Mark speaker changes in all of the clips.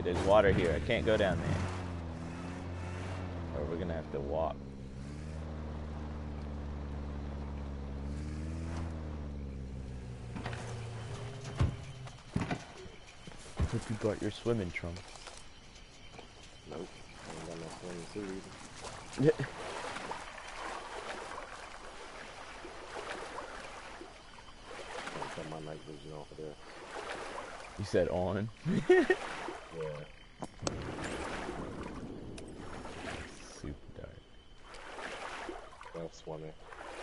Speaker 1: Wait, there's water here. I can't go down there. Or we're gonna have to walk. Hope you brought your swimming trunks.
Speaker 2: Nope. I ain't got no swimming suit either. I'll cut my night vision off of there.
Speaker 1: You said on?
Speaker 2: Yeah.
Speaker 1: Super dark.
Speaker 2: That's swimming.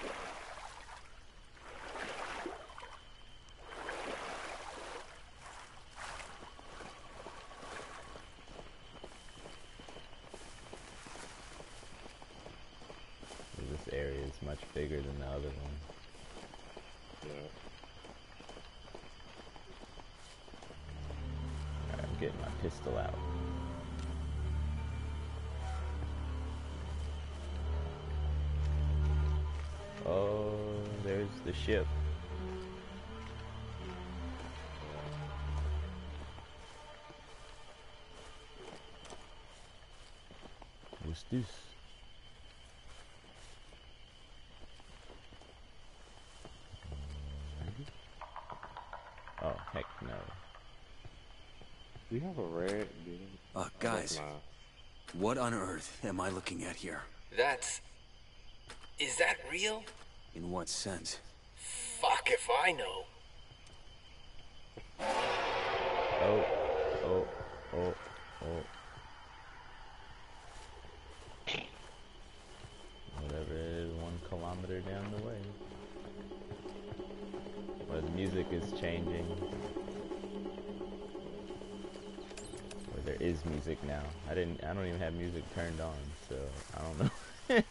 Speaker 1: This area is much bigger than the other one.
Speaker 2: Yeah.
Speaker 1: Alright, I'm getting my pistol out. Oh, there's the ship. What's this? Oh, heck no.
Speaker 2: Do you have a red?
Speaker 3: Guys, what on earth am I looking at here?
Speaker 4: Is that real?
Speaker 3: In what sense?
Speaker 4: Fuck if I know.
Speaker 1: Oh, oh, oh, oh. Whatever it is, 1 kilometer down the way. Where the music is changing. Where there is music now. I don't even have music turned on, so I don't know.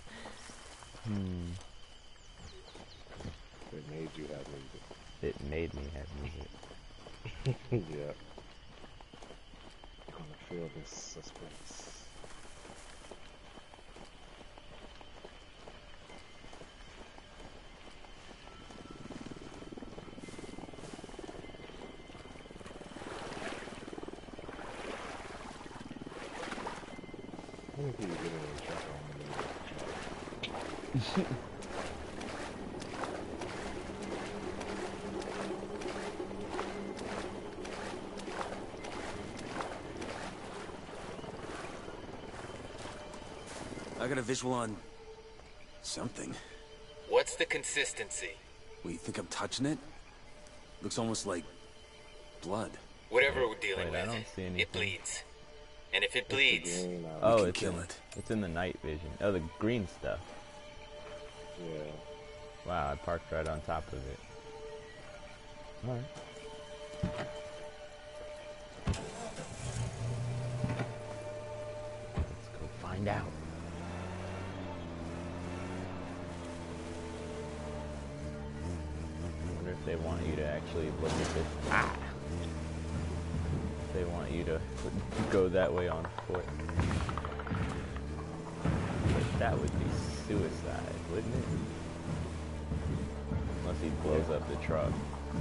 Speaker 2: It made you have music.
Speaker 1: It made me have music.
Speaker 2: Yeah. I'm gonna feel this suspense. I think you get in the truck on the truck.
Speaker 3: I got a visual on... something.
Speaker 4: What's the consistency?
Speaker 3: Wait, you think I'm touching it? Looks almost like... blood.
Speaker 4: Whatever we're dealing
Speaker 1: Wait, I
Speaker 4: with,
Speaker 1: don't see anything.
Speaker 4: it bleeds. And if it bleeds...
Speaker 1: Oh,
Speaker 3: we can kill it.
Speaker 1: It's in the night vision. Oh, the green stuff.
Speaker 2: Yeah.
Speaker 1: Wow, I parked right on top of it. Alright. Let's go find out. I wonder if they want you to actually look at this. Ah! If they want you to go that way on foot. But that would be suicide, wouldn't it? Unless he blows up the truck.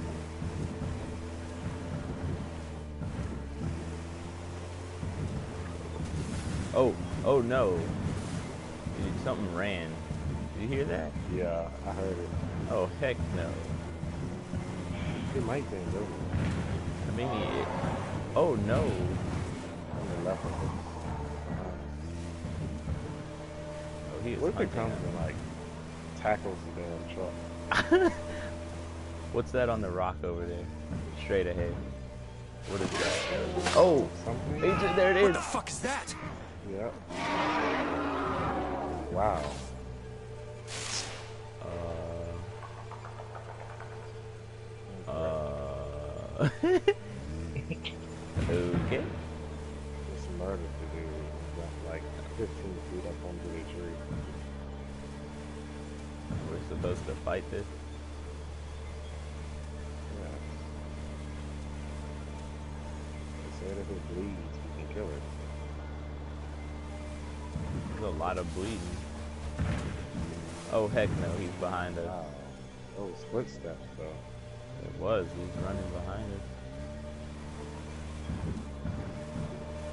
Speaker 1: Oh, oh no. Something ran. Did you hear that?
Speaker 2: Yeah, I heard it.
Speaker 1: Oh, heck no.
Speaker 2: It might be over.
Speaker 1: I mean, oh no.
Speaker 2: On the left of it.
Speaker 1: Oh, he is
Speaker 2: What if it
Speaker 1: hunting
Speaker 2: comes
Speaker 1: us.
Speaker 2: and like tackles the damn truck?
Speaker 1: What's that on the rock over there? Straight ahead. What is that? Oh!
Speaker 2: Something?
Speaker 1: There it is!
Speaker 3: What the fuck is that?
Speaker 2: Yep. Wow.
Speaker 1: Okay.
Speaker 2: This murder to do got like 15 feet up onto the tree.
Speaker 1: We're supposed to fight this?
Speaker 2: Yeah. They said if it bleeds, we can kill it.
Speaker 1: There's a lot of bleeding. Oh heck no, he's behind us.
Speaker 2: Wow. Those footsteps though.
Speaker 1: It was, he's running behind us.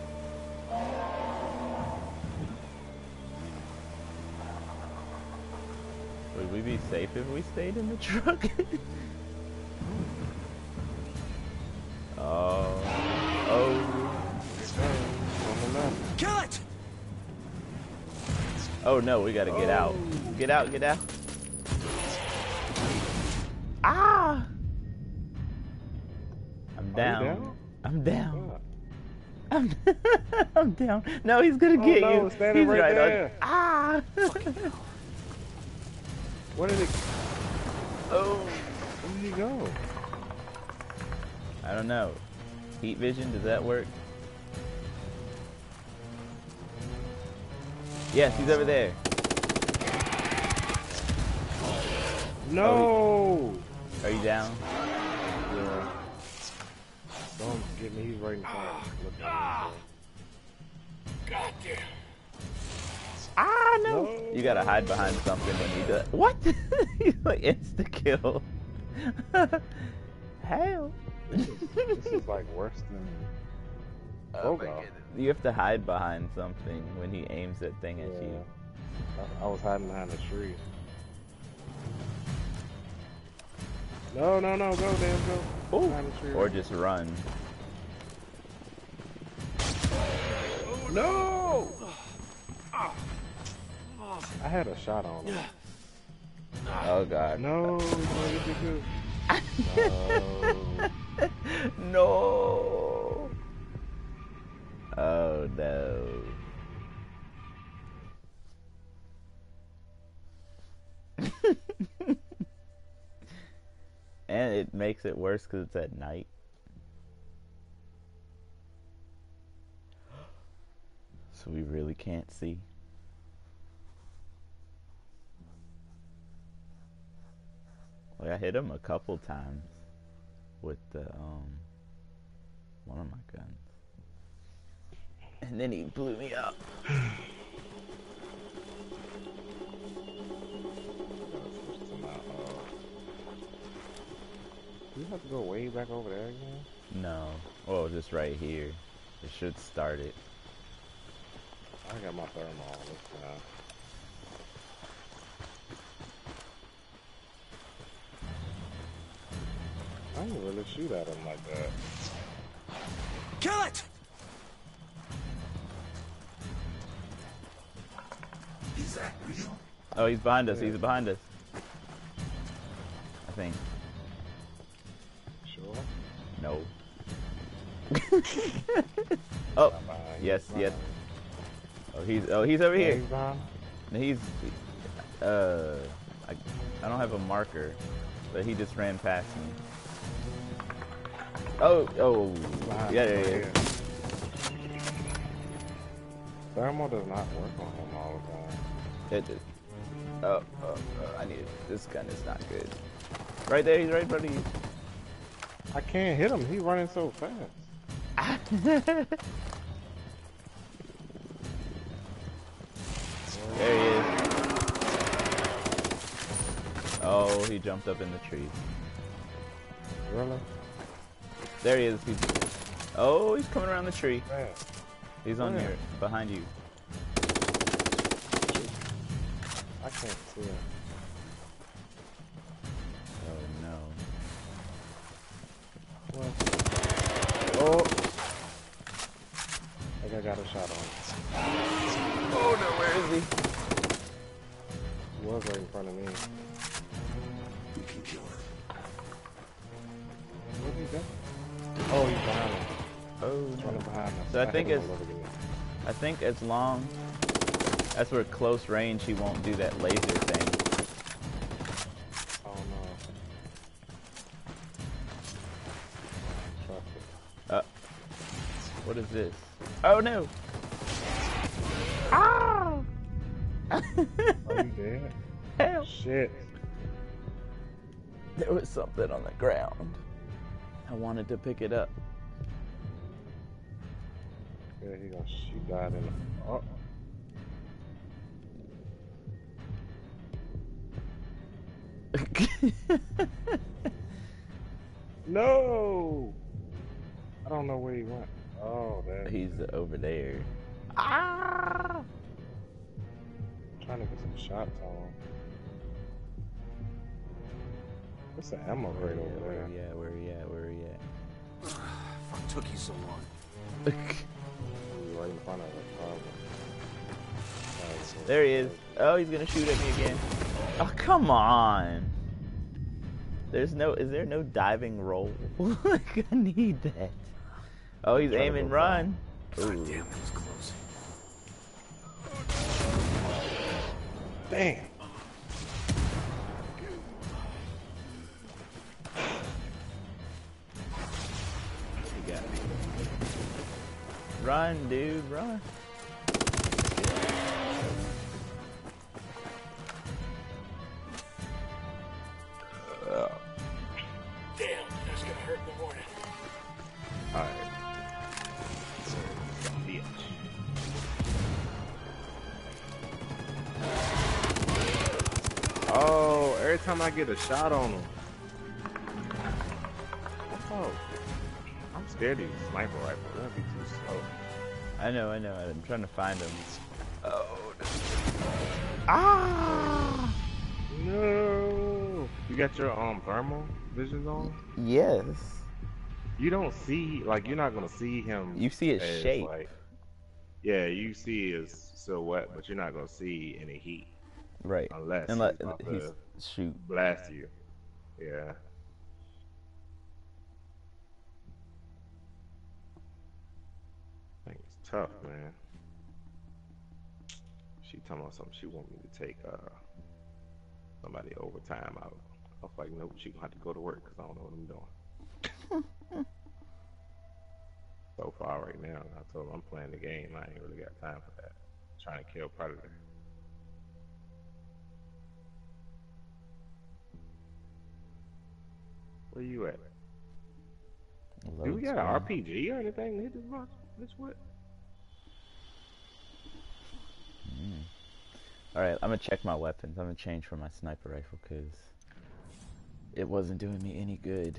Speaker 1: Would we be safe if we stayed in the truck? Oh.
Speaker 3: Kill it!
Speaker 1: Oh no, we gotta get out. Get out, get out. Ah! I'm down.
Speaker 2: down?
Speaker 1: I'm down.
Speaker 2: What?
Speaker 1: I'm down. No, he's gonna get
Speaker 2: no,
Speaker 1: you.
Speaker 2: standing
Speaker 1: He's
Speaker 2: right
Speaker 1: on.
Speaker 2: there.
Speaker 1: Ah!
Speaker 2: Where did it?
Speaker 1: Oh.
Speaker 2: Where did he go?
Speaker 1: I don't know. Heat vision, does that work? Yes, he's over there.
Speaker 2: No.
Speaker 1: Are you down?
Speaker 2: Yeah. Don't get me. He's right in front of me. Look at him.
Speaker 4: Goddamn.
Speaker 1: Ah, no.
Speaker 2: No.
Speaker 1: You gotta hide behind something when you do it. What? He's like insta kill. Hell.
Speaker 2: This is like worse than
Speaker 1: Oh my
Speaker 2: Bogar.
Speaker 1: goodness. You have to hide behind something when he aims that thing at you.
Speaker 2: I was hiding behind a tree. No, go, damn, go.
Speaker 1: Ooh.
Speaker 2: Behind the tree.
Speaker 1: Or just run.
Speaker 2: No! I had a shot on him.
Speaker 1: Oh god.
Speaker 2: No, no.
Speaker 1: No. Oh no. And it makes it worse because it's at night. So we really can't see. Like I hit him a couple times with the one of my guns. And then he blew me up.
Speaker 2: Do you have to go way back over there again?
Speaker 1: No. Oh, just right here. It should start it.
Speaker 2: I got my thermal on this time. I didn't really shoot at him like that.
Speaker 3: Kill it!
Speaker 1: Oh, he's behind us. He's behind us. I think.
Speaker 2: Sure?
Speaker 1: No. Oh,
Speaker 2: Not behind.
Speaker 1: yes,
Speaker 2: He's
Speaker 1: yes.
Speaker 2: behind.
Speaker 1: Oh, he's over
Speaker 2: Yeah,
Speaker 1: here.
Speaker 2: he's behind.
Speaker 1: He's, I don't have a marker, but he just ran past me. Oh,
Speaker 2: Behind
Speaker 1: yeah,
Speaker 2: us
Speaker 1: yeah,
Speaker 2: right
Speaker 1: yeah.
Speaker 2: here. Thermal does not work on him all the time.
Speaker 1: It did. Oh, I need it. This gun is not good. Right there, he's right in front of you.
Speaker 2: I can't hit him. He's running so fast.
Speaker 1: There he is. Oh, he jumped up in the tree.
Speaker 2: Really?
Speaker 1: There he is. Oh, he's coming around the tree.
Speaker 2: Man.
Speaker 1: He's on
Speaker 2: Where?
Speaker 1: your, behind you.
Speaker 2: I can't see him.
Speaker 1: Oh no.
Speaker 2: What? Oh! I think I got a shot on him.
Speaker 1: Oh no, where is he?
Speaker 2: He was right in front of me.
Speaker 3: We can kill her.
Speaker 2: Where's he going? Oh, he's behind us.
Speaker 1: Oh
Speaker 2: He's running behind us.
Speaker 1: So I think
Speaker 2: hit him
Speaker 1: it's-
Speaker 2: all over again.
Speaker 1: I think as long as we're close range, he won't do that laser thing.
Speaker 2: Oh no. Trust it.
Speaker 1: What is this? Oh no! Ah!
Speaker 2: Are you dead?
Speaker 1: Help!
Speaker 2: Shit.
Speaker 1: There was something on the ground. I wanted to pick it up.
Speaker 2: Yeah, she died in the... Oh. No! I don't know where he went. Oh, there.
Speaker 1: He's over there. Ah!
Speaker 2: Trying to get some shots on. What's the ammo right over there?
Speaker 1: Yeah, where he at?
Speaker 3: Fuck took you so long.
Speaker 2: Right in front of us, probably.
Speaker 1: There he is. Oh, he's gonna shoot at me again. Oh, come on. Is there no diving roll? Like, I need that. Oh, he's aiming run.
Speaker 3: God damn, that was close.
Speaker 2: Damn.
Speaker 1: He got me. Run, dude, run.
Speaker 4: Damn, that's gonna hurt in the morning.
Speaker 2: Alright. Oh, every time I get a shot on him. Oh. I'm scared of these sniper rifles. That'd be too slow.
Speaker 1: I know. I'm trying to find him. Oh. Ah!
Speaker 2: No. You got your thermal visions on?
Speaker 1: Yes.
Speaker 2: You don't see, like, you're not gonna see him.
Speaker 1: You see his
Speaker 2: as,
Speaker 1: shape.
Speaker 2: like, yeah, you see his silhouette, but you're not gonna see any heat.
Speaker 1: Right.
Speaker 2: Unless
Speaker 1: Unless
Speaker 2: he's about
Speaker 1: he's
Speaker 2: to
Speaker 1: shoot.
Speaker 2: blast you. Yeah. I think it's tough, man. She talking about something. She want me to take somebody overtime out. I was like, nope, she gonna have to go to work because I don't know what I'm doing. So far right now, I told her I'm playing the game. I ain't really got time for that. Trying to kill Predator. Where you at? Do we got an RPG or anything to hit this with?
Speaker 1: Alright, I'm gonna check my weapons. I'm gonna change for my sniper rifle because it wasn't doing me any good.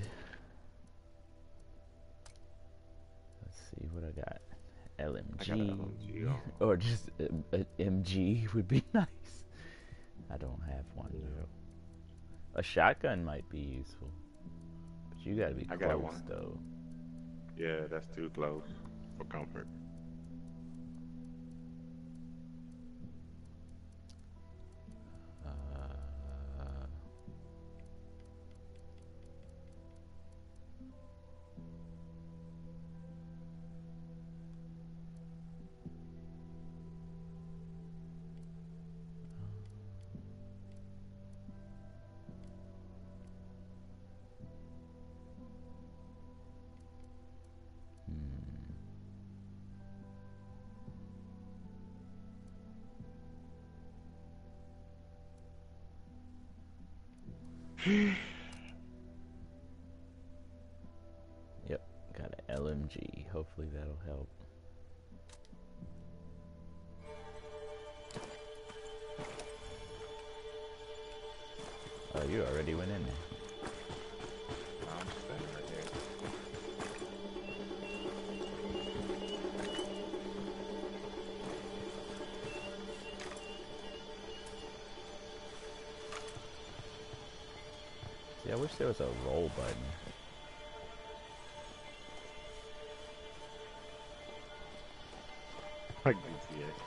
Speaker 1: Let's see what I got. LMG.
Speaker 2: I got an LMG on.
Speaker 1: Or just an MG would be nice. I don't have one though. A shotgun might be useful. But you gotta be close
Speaker 2: got one.
Speaker 1: though.
Speaker 2: Yeah, that's too close for comfort.
Speaker 1: Yep, got an LMG. Hopefully that'll help. Oh, you already went in there.
Speaker 2: I'm standing right here.
Speaker 1: See, I wish there was a roll button.
Speaker 2: I can see it.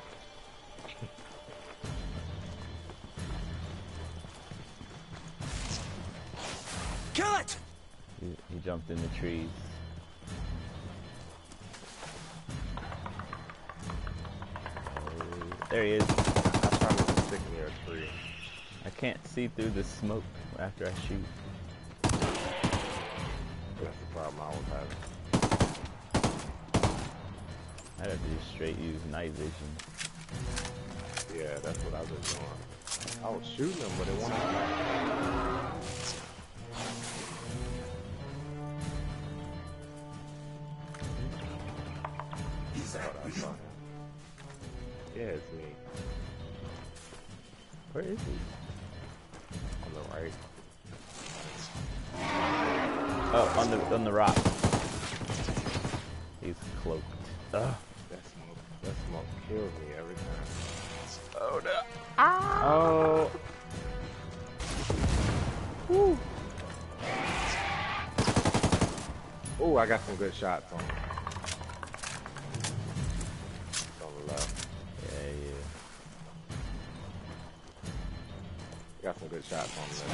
Speaker 3: Kill it!
Speaker 1: He jumped in the trees. Oh, there he is.
Speaker 2: I probably was sticking near a tree.
Speaker 1: I can't see through the smoke after I shoot.
Speaker 2: That's the problem I was having.
Speaker 1: I'd have to just straight use night vision.
Speaker 2: Yeah, that's what I was doing. I was shooting them, but it wasn't. Yeah, it's me.
Speaker 1: Where is he?
Speaker 2: On the right.
Speaker 1: Oh, on the rock. He's cloaked. Ugh.
Speaker 2: That's smoke. That's smoke kills me every time.
Speaker 1: Oh no.
Speaker 2: Oh. Woo. Oh, I got some good shots on him. On the left.
Speaker 1: Yeah, yeah.
Speaker 2: Got some good shots on the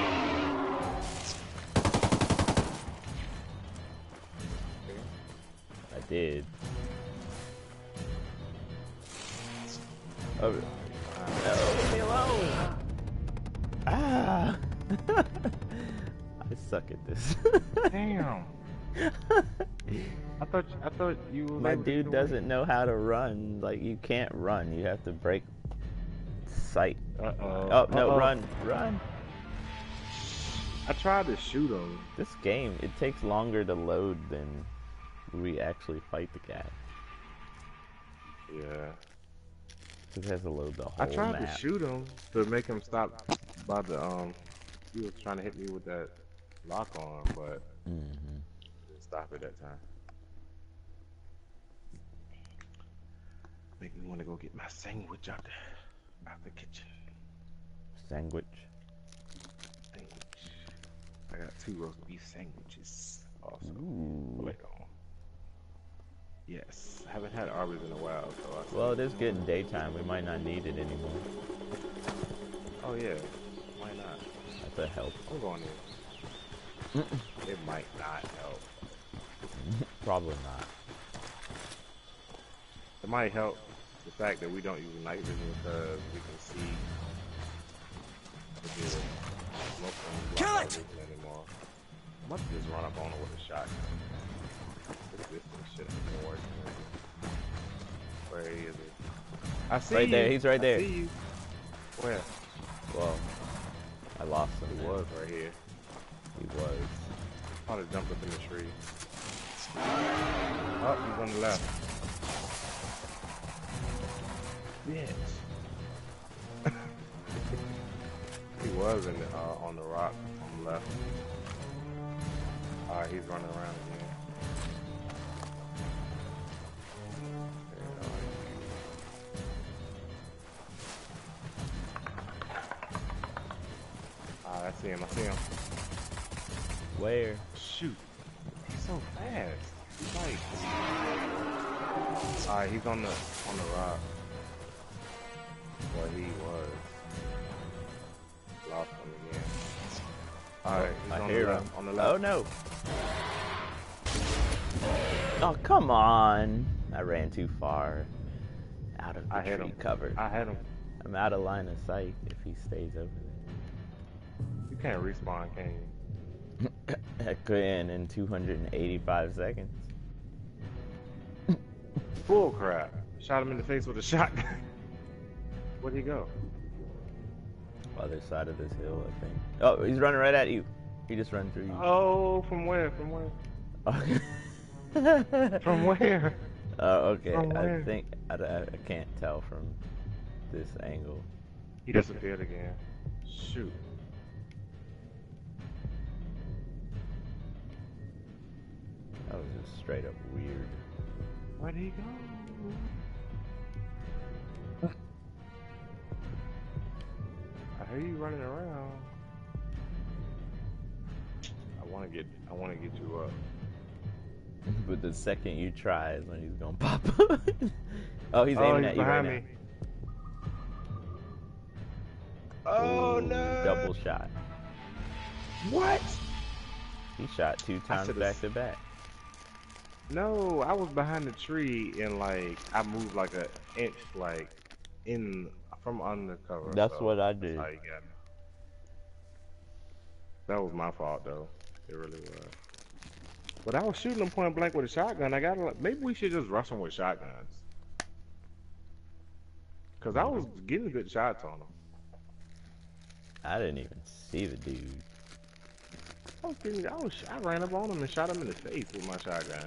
Speaker 2: left.
Speaker 1: I did. Oh. No, leave me alone. Ah. I suck at this.
Speaker 2: Damn. I thought you were
Speaker 1: My
Speaker 2: able to
Speaker 1: dude
Speaker 2: do
Speaker 1: doesn't know how to run. Like, you can't run. You have to break sight. Oh, no, run.
Speaker 2: I tried to shoot him.
Speaker 1: This game, it takes longer to load than we actually fight the guy.
Speaker 2: Yeah.
Speaker 1: It has to load the whole
Speaker 2: I tried
Speaker 1: map.
Speaker 2: to shoot him to make him stop by the he was trying to hit me with that lock on, but didn't stop it that time. Make me want to go get my sandwich out the kitchen.
Speaker 1: Sandwich.
Speaker 2: I got 2 roast beef sandwiches. Also.
Speaker 1: Ooh.
Speaker 2: Later on. Yes. I haven't had Arby's in a while, so I
Speaker 1: Well, it is getting daytime. We might not need it anymore.
Speaker 2: Oh yeah. Why not?
Speaker 1: That's a help.
Speaker 2: I'm going in. It might not help.
Speaker 1: Probably not.
Speaker 2: It might help the fact that we don't use night vision because we can see the smoke from
Speaker 3: Kill it!
Speaker 2: anymore. I must just run up on it with a shotgun. This shit ain't working. Where is it? I see
Speaker 1: Right
Speaker 2: you.
Speaker 1: there, he's right there.
Speaker 2: I see you. Where?
Speaker 1: Well, I lost him.
Speaker 2: He was right here.
Speaker 1: He was.
Speaker 2: Probably jumped up in the tree. Oh, he's on the left. Bitch. He was in the, on the rock on the left. Alright, he's running around again. I see him, I see him.
Speaker 1: Where?
Speaker 2: Shoot. He's so fast. He's like... Alright, he's on the rock. Where he was. Lost him again. Alright, he's
Speaker 1: I
Speaker 2: on
Speaker 1: hear
Speaker 2: the
Speaker 1: him.
Speaker 2: left. On the left.
Speaker 1: Oh no. Oh, come on. I ran too far. Out of the
Speaker 2: I hit
Speaker 1: tree
Speaker 2: him.
Speaker 1: cover.
Speaker 2: I had him.
Speaker 1: I'm out of line of sight if he stays over
Speaker 2: You can't respawn, can you?
Speaker 1: there. I could in 285 seconds.
Speaker 2: Bull crap. Shot him in the face with a shotgun. Where'd he go?
Speaker 1: Other side of this hill, I think. Oh, he's running right at you. He just ran through you.
Speaker 2: Oh, from where? From where?
Speaker 1: Okay.
Speaker 2: From where?
Speaker 1: Oh, okay.
Speaker 2: From
Speaker 1: I
Speaker 2: where?
Speaker 1: think I can't tell from this angle.
Speaker 2: He disappeared again. Shoot.
Speaker 1: That was just straight up weird.
Speaker 2: Where'd he go? I hear you running around. I wanna get you up.
Speaker 1: But the second you try is when he's gonna pop up. Oh, he's aiming at you right
Speaker 2: behind
Speaker 1: now.
Speaker 2: me. Oh
Speaker 1: Ooh,
Speaker 2: no!
Speaker 1: double shot.
Speaker 2: What?
Speaker 1: He shot 2 times
Speaker 2: should've
Speaker 1: back to back.
Speaker 2: No, I was behind the tree and like I moved like an inch, like from undercover.
Speaker 1: That's
Speaker 2: so
Speaker 1: what I did.
Speaker 2: That's how you got me. That was my fault though. It really was. But I was shooting him point blank with a shotgun. Maybe we should just rush him with shotguns. Cause I was getting good shots on him.
Speaker 1: I didn't even see the dude.
Speaker 2: I ran up on him and shot him in the face with my shotgun.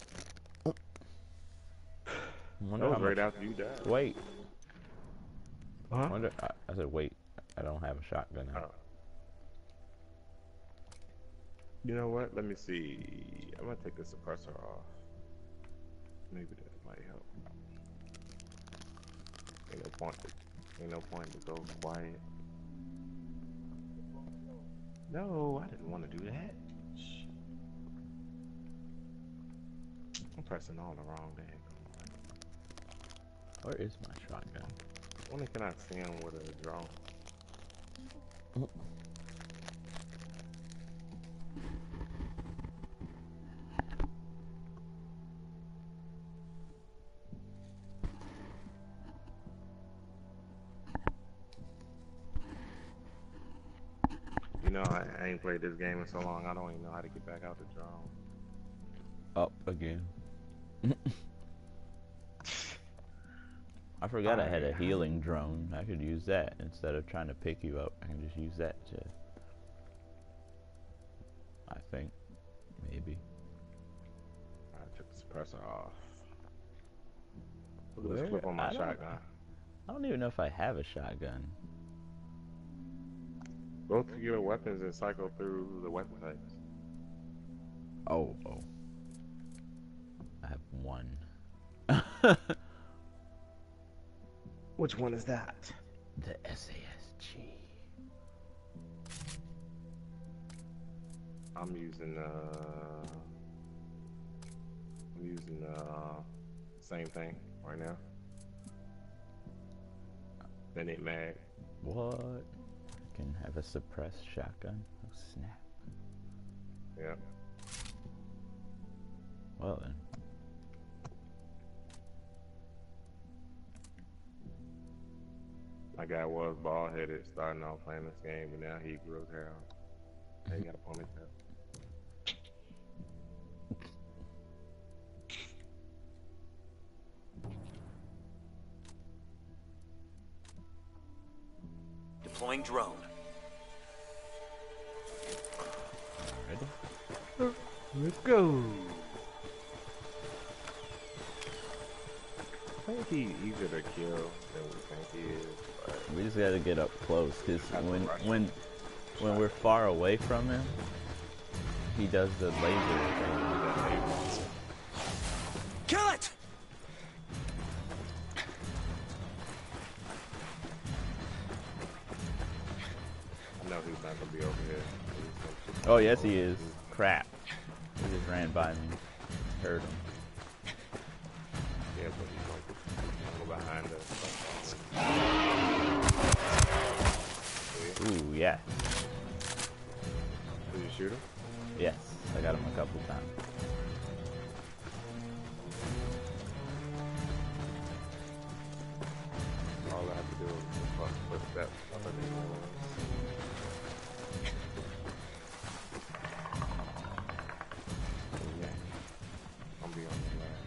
Speaker 1: Wonder
Speaker 2: That was
Speaker 1: how
Speaker 2: right
Speaker 1: much-
Speaker 2: after you died.
Speaker 1: Wait.
Speaker 2: Huh?
Speaker 1: I said wait. I don't have a shotgun now.
Speaker 2: Oh. You know what? Let me see. I'm gonna take the suppressor off. Maybe that might help. Ain't no point to go quiet. No, I didn't want to do that. Shh. I'm pressing on the wrong day.
Speaker 1: Where is my shotgun?
Speaker 2: Only can I see him with a drone. You know, I ain't played this game in so long, I don't even know how to get back out the drone.
Speaker 1: Up again. I forgot I had a healing drone. I could use that instead of trying to pick you up. I can just use that to... I think. Maybe.
Speaker 2: I took the suppressor off. Look at this clip on my shotgun.
Speaker 1: I don't even know if I have a shotgun.
Speaker 2: Go to your weapons and cycle through the weapon types.
Speaker 1: Oh. I have one.
Speaker 2: Which one is that?
Speaker 1: The SASG.
Speaker 2: I'm using same thing right now. Minute mag.
Speaker 1: What? I can have a suppressed shotgun. Oh snap.
Speaker 2: Yeah.
Speaker 1: Well then.
Speaker 2: My guy was bald headed starting off playing this game, but now he grew his hair out. He got a ponytail.
Speaker 3: Deploying drone.
Speaker 1: Ready?
Speaker 2: Let's go. I think he's easier to kill than we think he is. But
Speaker 1: We just gotta get up close, cause when we're far away from him, he does the laser thing.
Speaker 3: Kill it!
Speaker 2: I know he's not gonna be over here.
Speaker 1: Oh yes he is. Crap. He just ran by me. Heard him.
Speaker 2: Yeah, but he's gonna go behind us.
Speaker 1: Ooh, yeah.
Speaker 2: Did you shoot him?
Speaker 1: Yes. I got him a couple times.
Speaker 2: All I have to do is flip that. I'm be on the left.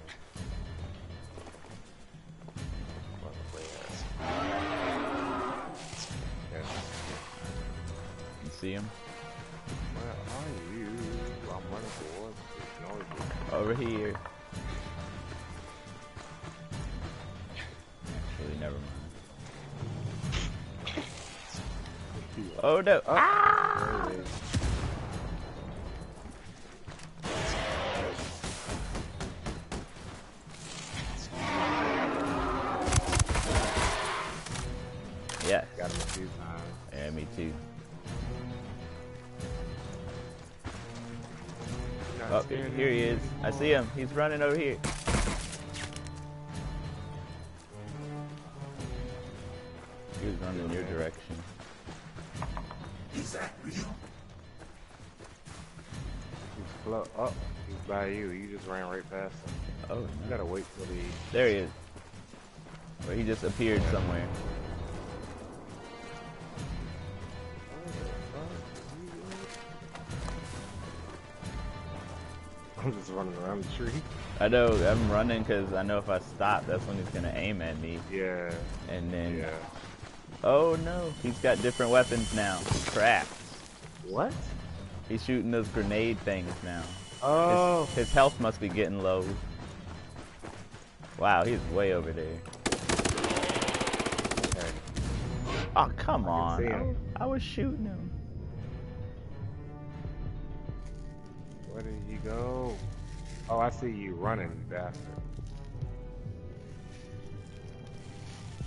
Speaker 2: Yeah.
Speaker 1: You see him?
Speaker 2: Where are you? I'm running towards this noise.
Speaker 1: Over here. Actually, never mind. Oh no! Ah!
Speaker 2: There it is.
Speaker 1: Yes.
Speaker 2: Got him a few times.
Speaker 1: Yeah, me too. Oh, here he is. I see him. He's running over here. He was running in your direction.
Speaker 2: He's up. He's by you. You just ran right past him.
Speaker 1: Oh,
Speaker 2: You
Speaker 1: no.
Speaker 2: gotta wait till he.
Speaker 1: There he is. Or he just appeared somewhere.
Speaker 2: I'm just running around the tree.
Speaker 1: I know, I'm running because I know if I stop, that's when he's going to aim at me.
Speaker 2: Yeah.
Speaker 1: And then,
Speaker 2: Yeah.
Speaker 1: oh no, he's got different weapons now. Crap.
Speaker 2: What?
Speaker 1: He's shooting those grenade things now.
Speaker 2: Oh.
Speaker 1: His health must be getting low. Wow, he's way over there.
Speaker 2: Okay.
Speaker 1: Oh, come
Speaker 2: see
Speaker 1: on.
Speaker 2: him.
Speaker 1: I was shooting him.
Speaker 2: Where did he go? Oh, I see you running, bastard.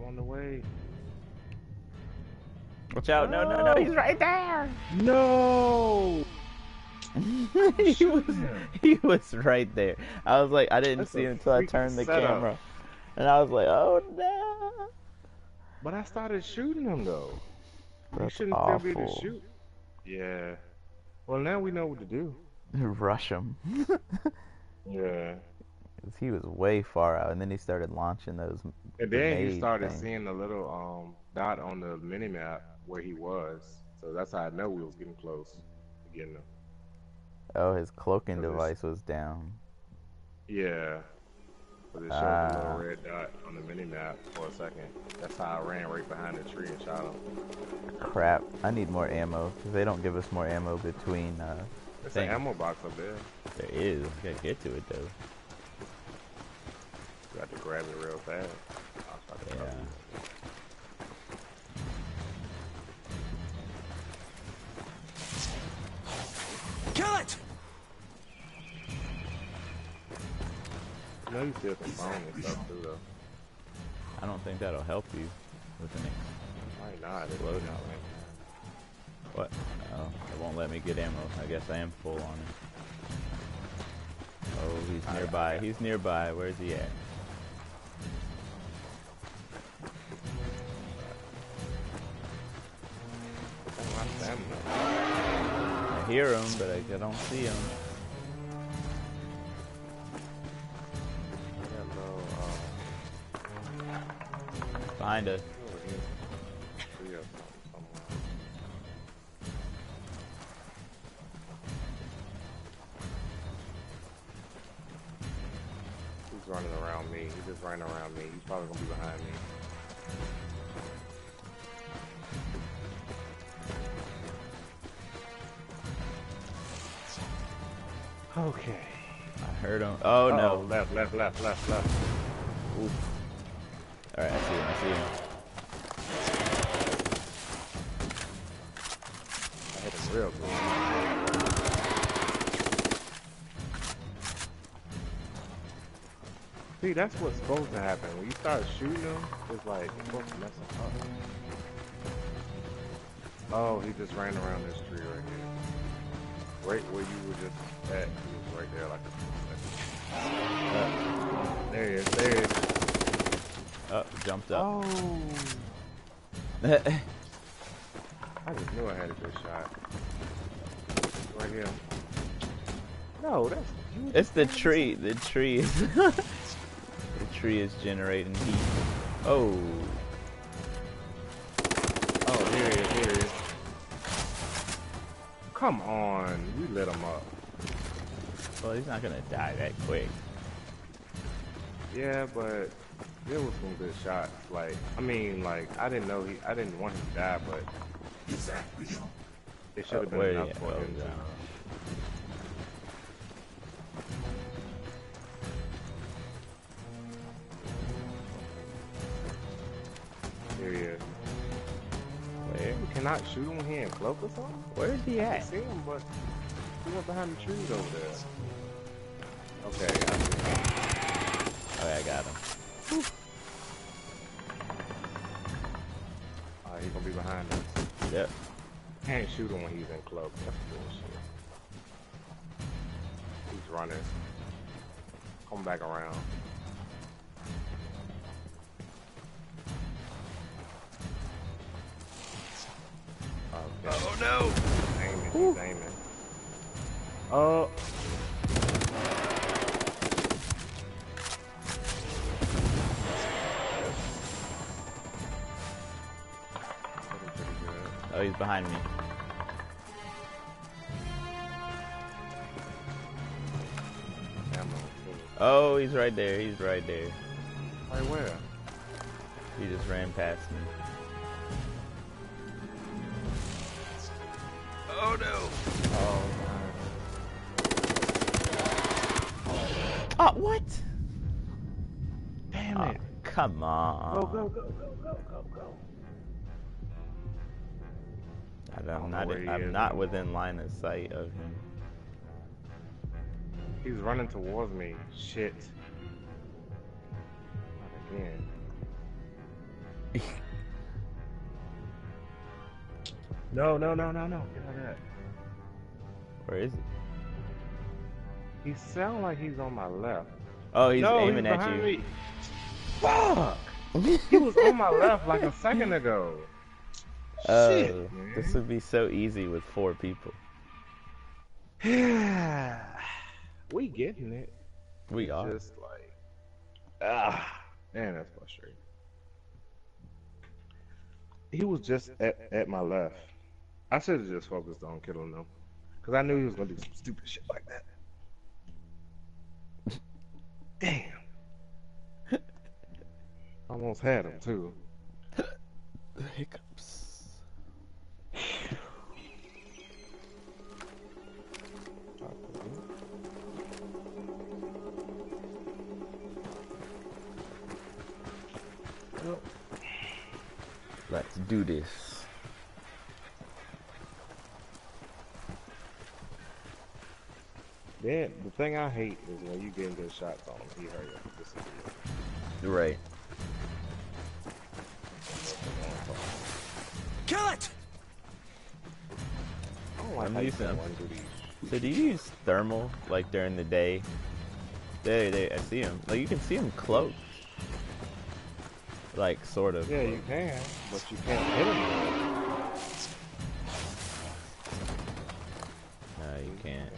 Speaker 2: on the way.
Speaker 1: Watch out! No, no, no! He's right there.
Speaker 2: No!
Speaker 1: He was right there. I was like, I didn't
Speaker 2: That's
Speaker 1: see
Speaker 2: a
Speaker 1: him until I
Speaker 2: freaky
Speaker 1: turned the
Speaker 2: setup.
Speaker 1: camera, and I was like, oh no!
Speaker 2: But I started shooting him though. You
Speaker 1: That's
Speaker 2: shouldn't still be able to
Speaker 1: awful.
Speaker 2: shoot. Yeah. Well, now we know what to do.
Speaker 1: Rush him.
Speaker 2: Yeah.
Speaker 1: 'Cause he was way far out, and then he started launching those.
Speaker 2: And then he
Speaker 1: grenade
Speaker 2: started
Speaker 1: things.
Speaker 2: seeing the little dot on the mini map where he was. So that's how I know we was getting close to getting him.
Speaker 1: Oh, his cloaking
Speaker 2: So this-
Speaker 1: device was down.
Speaker 2: Yeah. But it showed the
Speaker 1: Ah.
Speaker 2: little red dot on the mini map for a second. That's how I ran right behind the tree and shot him.
Speaker 1: Crap! I need more ammo because they don't give us more ammo between.
Speaker 2: There's
Speaker 1: things.
Speaker 2: an ammo box up there.
Speaker 1: There is. We gotta get to it though.
Speaker 2: You have to grab it real fast. I'll try to
Speaker 1: Yeah.
Speaker 2: cover you.
Speaker 3: Kill it!
Speaker 2: You know you still can phone and stuff too though.
Speaker 1: I don't think that'll help you with an.
Speaker 2: Might not. It's
Speaker 1: Loading.
Speaker 2: not like
Speaker 1: What? Oh, it won't let me get ammo. I guess I am full on it. Oh, he's nearby. He's nearby. Where's he at?
Speaker 2: that's not stamina.
Speaker 1: I hear him, but I don't see him.
Speaker 2: That little,
Speaker 1: Behind us.
Speaker 2: over here. Tree or something somewhere. He's running around me. He's just running around me. He's probably gonna be behind me. Okay.
Speaker 1: I heard him. Oh
Speaker 2: Uh-oh,
Speaker 1: no.
Speaker 2: Left.
Speaker 1: Oof. Alright, I see him. I see him.
Speaker 2: I hit him real good. See, that's what's supposed to happen. When you start shooting them, it's like, it's supposed to mess them up. Oh, he just ran around this tree right here. Right where you were just at, he was right there like a... There he is, there he is.
Speaker 1: Oh, jumped up.
Speaker 2: Oh! I just knew I had a good shot. Right here. No, that's you.
Speaker 1: It's the tree. The tree is. The tree is generating heat. Oh.
Speaker 2: Oh, here he is, here he is. Come on, we lit him up.
Speaker 1: Well, he's not gonna die that quick.
Speaker 2: Yeah, but there was some good shots. Like, I mean, like, I didn't want him to die, but it should have been
Speaker 1: where
Speaker 2: enough
Speaker 1: he at?
Speaker 2: for
Speaker 1: Oh,
Speaker 2: him to.
Speaker 1: down.
Speaker 2: Here he is.
Speaker 1: Where?
Speaker 2: You cannot shoot him when he in cloak or something?
Speaker 1: Where's he
Speaker 2: I
Speaker 1: at?
Speaker 2: see him, but he went behind the trees over there. Okay, I see him.
Speaker 1: Oh, yeah, I got him.
Speaker 2: He's gonna be behind us.
Speaker 1: Yep.
Speaker 2: Can't shoot him when he's in cloak. That's bullshit. He's running. Come back around. Okay.
Speaker 1: Oh no!
Speaker 2: He's aiming. He's aiming. Oh. Pretty good.
Speaker 1: Oh, he's behind me.
Speaker 2: Ammo.
Speaker 1: Oh, he's right there. He's right there.
Speaker 2: Right where?
Speaker 1: He just ran past me. Oh no!
Speaker 2: Oh,
Speaker 1: Oh, what?
Speaker 2: damn
Speaker 1: Oh,
Speaker 2: it.
Speaker 1: come on.
Speaker 2: Go, go, go, go, go, go, go.
Speaker 1: I'm
Speaker 2: know where he
Speaker 1: I'm
Speaker 2: is
Speaker 1: not
Speaker 2: anymore.
Speaker 1: within line of sight of him.
Speaker 2: He's running towards me. Shit. Not again. No. Get out of that.
Speaker 1: Where is he?
Speaker 2: He sound like he's on my left.
Speaker 1: Oh, he's
Speaker 2: no,
Speaker 1: aiming
Speaker 2: he's
Speaker 1: at
Speaker 2: behind
Speaker 1: you.
Speaker 2: me. Fuck! He was on my left like a second ago. Shit, man.
Speaker 1: This would be so easy with 4 people.
Speaker 2: We getting it.
Speaker 1: We
Speaker 2: It's
Speaker 1: are.
Speaker 2: just like, man, that's frustrating. He was just at my left. I should have just focused on killing him, cause I knew he was gonna do some stupid shit like that. Damn. Almost had him too.
Speaker 1: The hiccups. Let's do this.
Speaker 2: Yeah, the thing I hate is when you get good shots on him, he hurry up and disappear.
Speaker 1: Right.
Speaker 3: Kill it!
Speaker 2: I don't like
Speaker 1: I'm
Speaker 2: how you
Speaker 1: using
Speaker 2: can
Speaker 1: them.
Speaker 2: one do these.
Speaker 1: So do you use thermal like during the day? There, I see him. Like you can see him cloaked. Like sort of.
Speaker 2: Yeah, you can, but you can't hit him.
Speaker 1: No, you can't.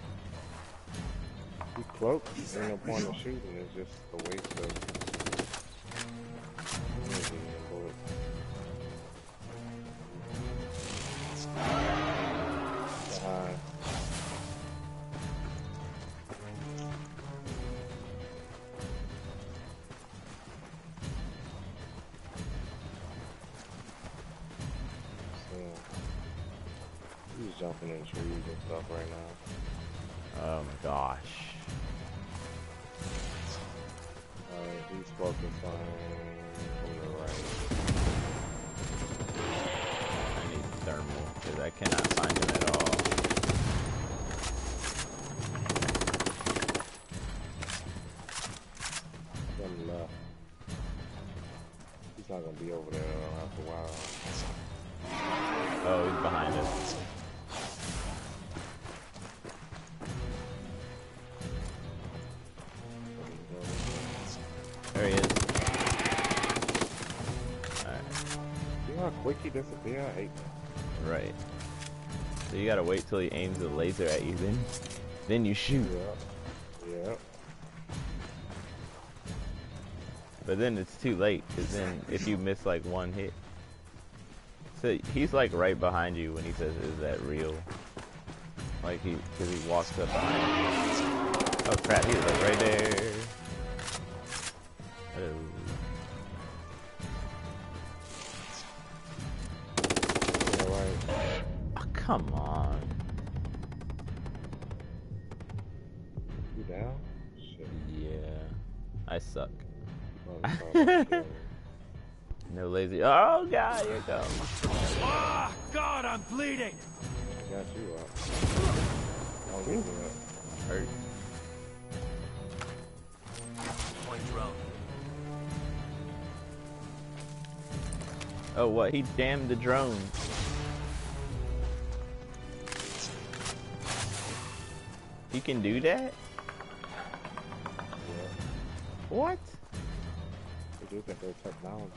Speaker 2: He cloaked, ain't no point in shooting, it's just a waste of energy and bullets. Behind. He's jumping in trees and stuff right now.
Speaker 1: Oh my gosh.
Speaker 2: Alright, he's focused on the right.
Speaker 1: I need thermal because I cannot find him at all.
Speaker 2: Then left. He's not gonna be over there after a while.
Speaker 1: Oh, he's behind us. There he is. Alright.
Speaker 2: You know how quick he disappeared? I hate that.
Speaker 1: Right. So you gotta wait till he aims the laser at you, then you shoot.
Speaker 2: Yeah.
Speaker 1: But then it's too late, because then if you miss like one hit. So he's like right behind you when he says, "Is that real?" Like because he walks up behind you. Oh crap, he was like right there. Oh.
Speaker 2: Alright.
Speaker 1: Oh, come on.
Speaker 2: You down? Shit.
Speaker 1: Yeah. I suck.
Speaker 2: Oh,
Speaker 1: No lazy. Oh god, here it comes.
Speaker 3: Ah, God, I'm bleeding!
Speaker 2: I got you up. Don't get me up.
Speaker 1: Hurt.
Speaker 3: Point drone.
Speaker 1: Oh what? He jammed the drone. He can do that?
Speaker 2: Yeah.
Speaker 1: What?
Speaker 2: They do got their technology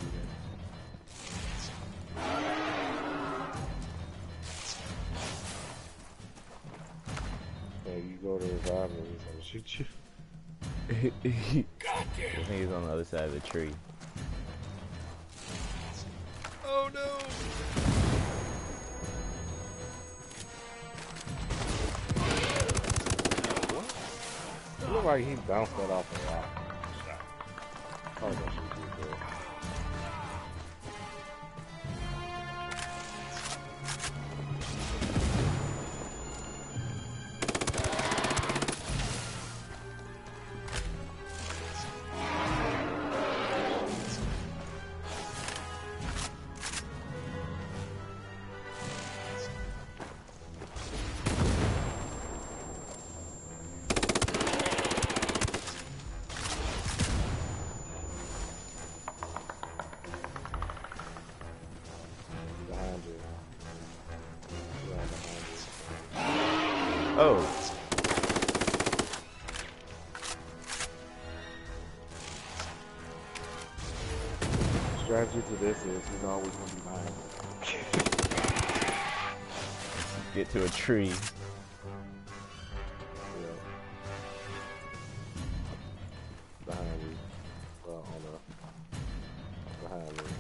Speaker 2: there. Yeah, you go to revive him, he's gonna shoot you.
Speaker 1: I think he's on the other side of the tree.
Speaker 3: Oh no!
Speaker 2: It looked like he bounced that off a rock. Probably gonna shoot you good. strategy to this is he's always going to be behind you.
Speaker 1: Get to a tree.
Speaker 2: Yeah. Behind you. Well, on the behind me.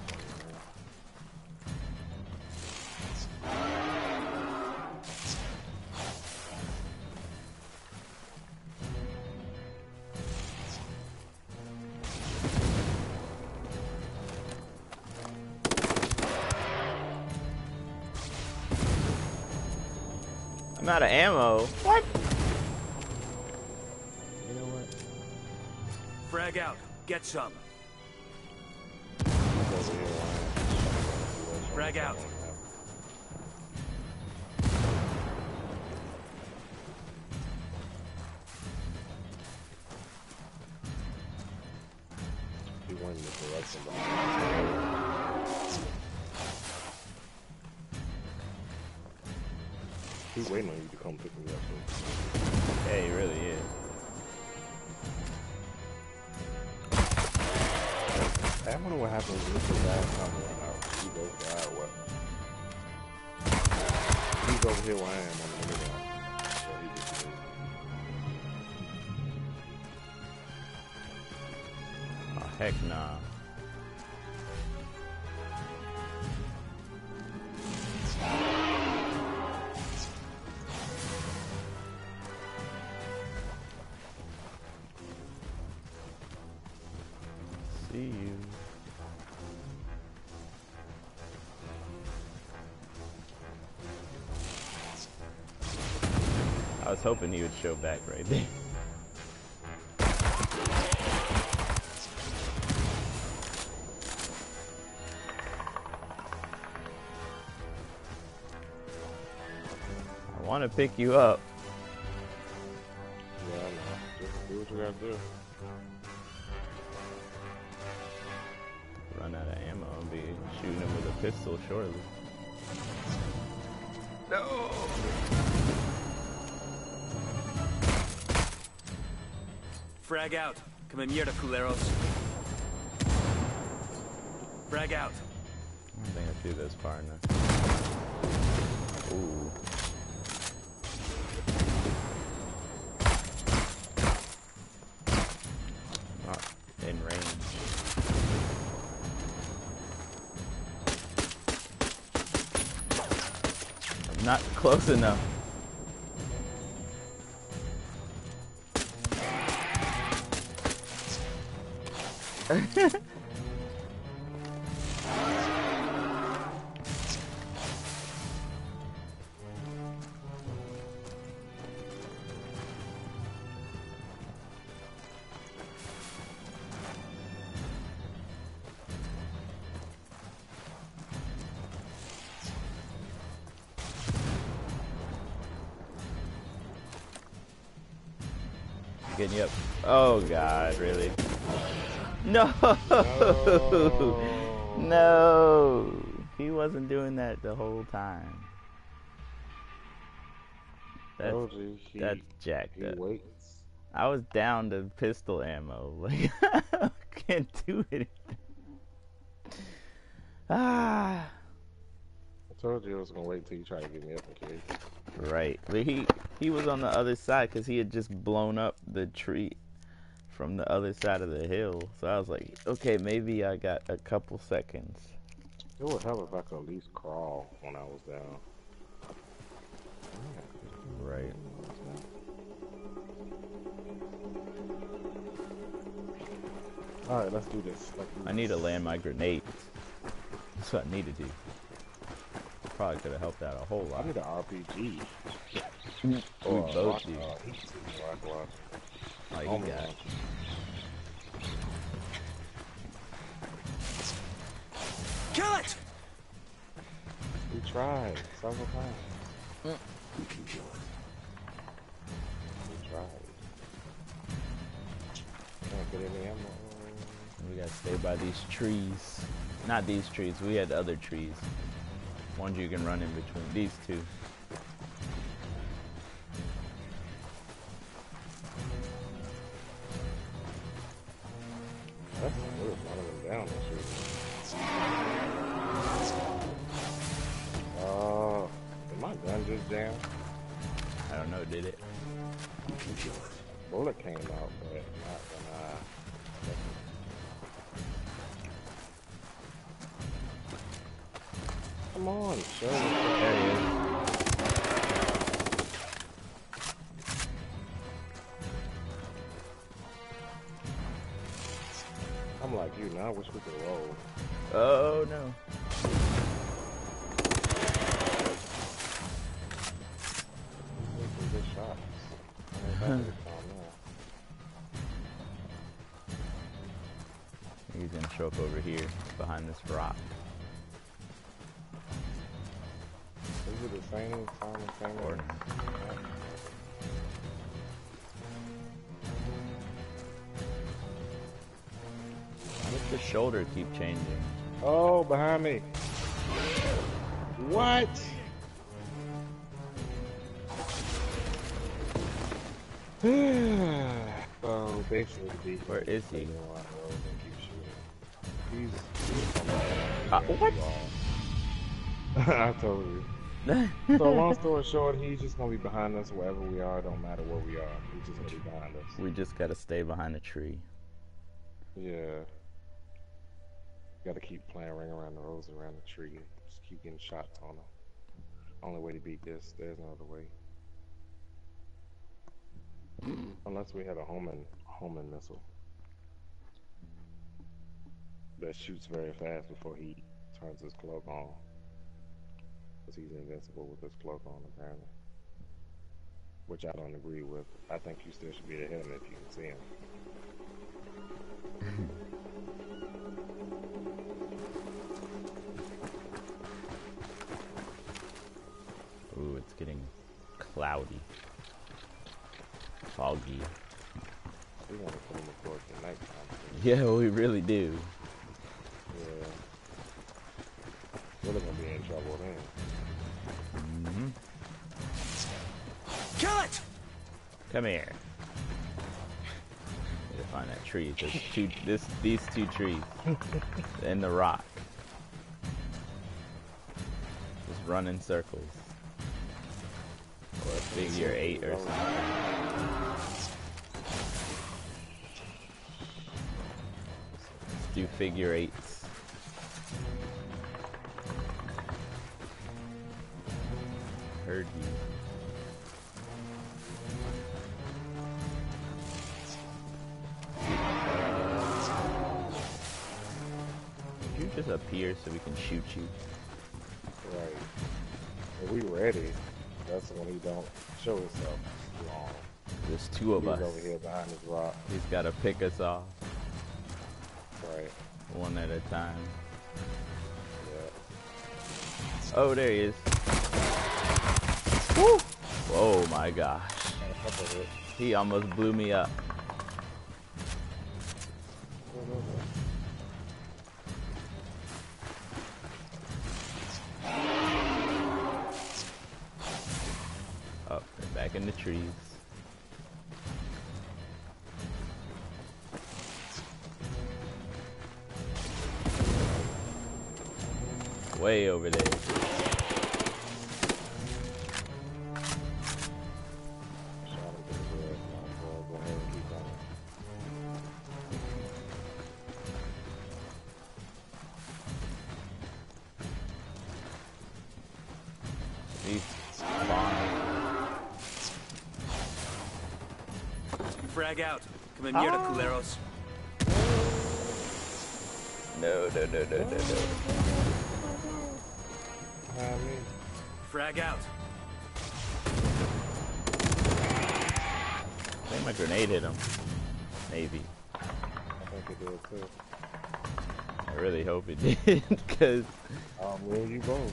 Speaker 1: I'm out of ammo. What? You know what?
Speaker 3: Frag out. Get some. Frag out.
Speaker 2: He went in the direction behind. He's waiting on you to come pick me up. Too.
Speaker 1: Yeah, he really is.
Speaker 2: I wonder what happens if the last time we run out. He goes by what? He's over here where I am on the internet. So he just moves.
Speaker 1: Oh, heck nah. See you. I was hoping he would show back right there. I want to pick you up.
Speaker 2: Yeah, I know. Just do what you gotta do.
Speaker 1: Run out of ammo and be shooting him with a pistol shortly. No!
Speaker 3: Frag out. Come in here, culeros. Frag out.
Speaker 1: I don't think I threw this far enough. Ooh. Not in range. I'm not close enough. Getting you up. Oh God, really? No! No! He wasn't doing that the whole time. That's jacked up.
Speaker 2: Waits.
Speaker 1: I was down to pistol ammo. Like, I can't do anything. Ah.
Speaker 2: I told you I was gonna wait till you try to get me up in case.
Speaker 1: Right. But he was on the other side because he had just blown up the tree from the other side of the hill. So I was like, okay, maybe I got a couple seconds.
Speaker 2: It would help if I could at least crawl when I was down.
Speaker 1: Right.
Speaker 2: Alright, let's do this.
Speaker 1: I need to land my grenades. That's what I needed to. Probably could have helped out a whole lot.
Speaker 2: I need an RPG.
Speaker 1: We both do. Oh, you got it.
Speaker 3: Kill it!
Speaker 2: We tried several times.
Speaker 3: We can kill it.
Speaker 2: We tried. Can't get any ammo.
Speaker 1: We gotta stay by these trees. Not these trees, we had other trees. Ones you can run in between. These two.
Speaker 2: That's good. One of them down this week. Did my gun just jam?
Speaker 1: I don't know, did it?
Speaker 2: Bullet came out, but not when Come on, show me.
Speaker 1: There he is.
Speaker 2: I'm like you now. I wish we could roll.
Speaker 1: Oh no.
Speaker 2: Some good shots. I mean,
Speaker 1: He's gonna show up over here behind this rock.
Speaker 2: is it the same time?
Speaker 1: Or why does the shoulder keep changing?
Speaker 2: Oh, behind me. What? So basically,
Speaker 1: Where is he?
Speaker 2: He's
Speaker 1: What?
Speaker 2: I told you. So long story short, he's just gonna be behind us wherever we are. Don't matter where we are. He's just gonna be behind us.
Speaker 1: We just gotta stay behind a tree.
Speaker 2: Yeah. Gotta keep playing Ring Around the Rosy around the tree. Just keep getting shots on him. Only way to beat this. There's no other way. Unless we have a homing missile that shoots very fast before he turns his cloak on. Because he's invincible with his cloak on, apparently. Which I don't agree with. I think you still should be able to hit him if you can see him.
Speaker 1: Ooh, it's getting cloudy. Foggy.
Speaker 2: We want to put him towards the nighttime.
Speaker 1: Yeah, we really do.
Speaker 2: Yeah. Really gonna be in trouble then.
Speaker 3: Kill it!
Speaker 1: Come here. Need to find that tree. These two trees. And the rock. Just run in circles. Or a figure 8 or something. Let's do figure 8s. Heard you. You just appear so we can shoot you.
Speaker 2: Right. If we ready, that's when he don't show himself long.
Speaker 1: There's two of
Speaker 2: He's
Speaker 1: us.
Speaker 2: over here behind this rock.
Speaker 1: He's got to pick us off
Speaker 2: Right.
Speaker 1: one at a time.
Speaker 2: Yeah.
Speaker 1: Oh, there he is. Woo! Oh my gosh.
Speaker 2: A couple of hits.
Speaker 1: He almost blew me up. Oh, they're back in the trees. Way over there. These spawn.
Speaker 3: Frag out. Come mierda, culeros.
Speaker 1: No.
Speaker 2: Behind me.
Speaker 3: Frag out.
Speaker 1: I think my grenade hit him. Maybe.
Speaker 2: I think it did too.
Speaker 1: I really hope it did, because
Speaker 2: Where you both?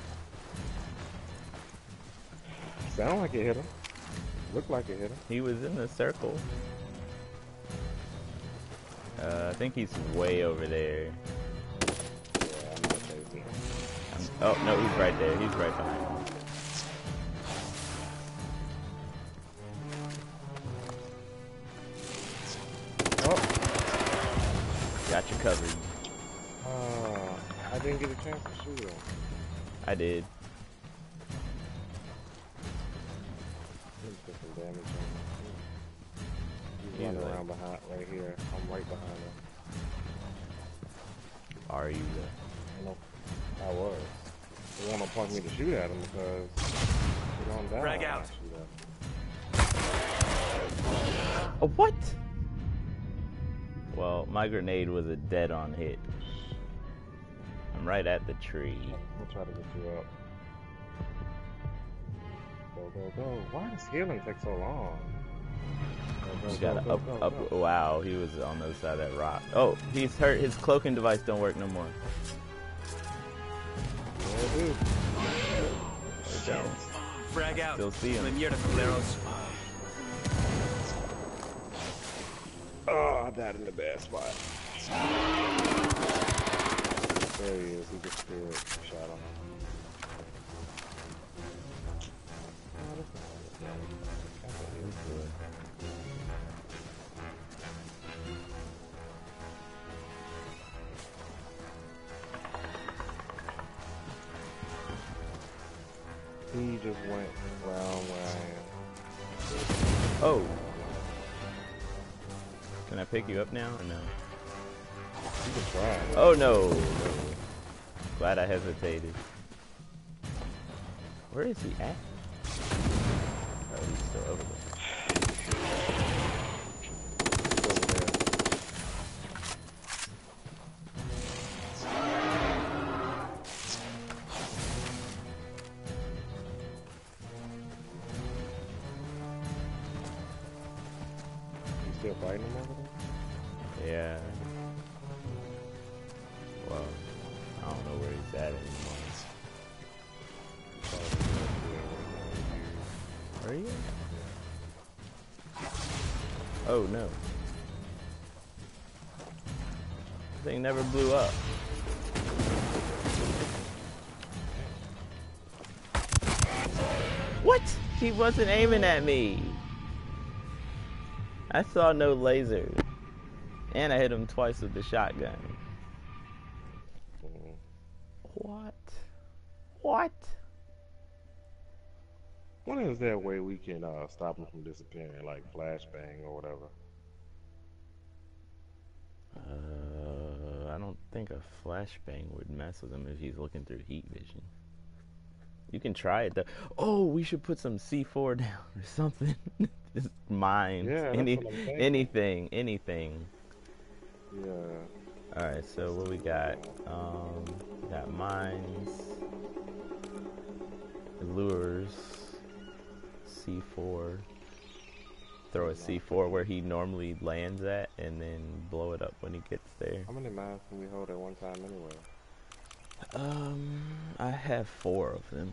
Speaker 2: Sound like it hit him. Looked like it hit him.
Speaker 1: he was in the circle. I think he's way over there.
Speaker 2: Yeah, I'm not chasing him.
Speaker 1: Oh, no, he's right there. He's right behind him. Got you covered.
Speaker 2: I didn't get a chance to shoot him.
Speaker 1: I did.
Speaker 2: Let me put some damage on him. He's
Speaker 1: He's
Speaker 2: running
Speaker 1: like-
Speaker 2: around behind, right here. I'm right behind him.
Speaker 1: Are you the...
Speaker 2: I know I was. They want to point me to shoot at him because he's on down.
Speaker 3: Frag
Speaker 2: when I
Speaker 3: out.
Speaker 2: shoot at him.
Speaker 1: Oh, what? Well, my grenade was a dead-on hit. I'm right at the tree.
Speaker 2: We'll try to get you up. Go, go, go. Why does healing take so long? Go, go,
Speaker 1: You
Speaker 2: go,
Speaker 1: gotta
Speaker 2: go,
Speaker 1: up,
Speaker 2: go,
Speaker 1: up.
Speaker 2: go.
Speaker 1: Wow, he was on the other side of that rock. Oh, he's hurt. His cloaking device don't work no more.
Speaker 2: Yeah, dude.
Speaker 1: It don't.
Speaker 3: Frag out.
Speaker 1: Still see him.
Speaker 3: Mierda, culeros.
Speaker 2: Oh, I died in the bad spot. There he is. He just scared. Shot him. Oh, this is good. That's what it is. He just went around where I am.
Speaker 1: Oh. Can I pick you up now or no?
Speaker 2: You can try.
Speaker 1: Oh no. Glad I hesitated. Where is he at? Oh, he's still over there.
Speaker 2: It's over there. You still fighting him over there?
Speaker 1: Yeah. Well, I don't know where he's at anymore. Where are you? Oh no. This thing never blew up. What? He wasn't aiming at me. I saw no laser. And I hit him twice with the shotgun. What? What?
Speaker 2: When is there a way we can stop him from disappearing, like flashbang or whatever?
Speaker 1: I don't think a flashbang would mess with him if he's looking through heat vision. You can try it though. Oh, we should put some C4 down or something. Just mines.
Speaker 2: Yeah, that's what I'm saying.
Speaker 1: Anything.
Speaker 2: Yeah.
Speaker 1: Alright, so what we got? We got mines, lures, C4. Throw a C4 where he normally lands at, and then blow it up when he gets there.
Speaker 2: How many mines can we hold at one time anyway?
Speaker 1: I have 4 of them.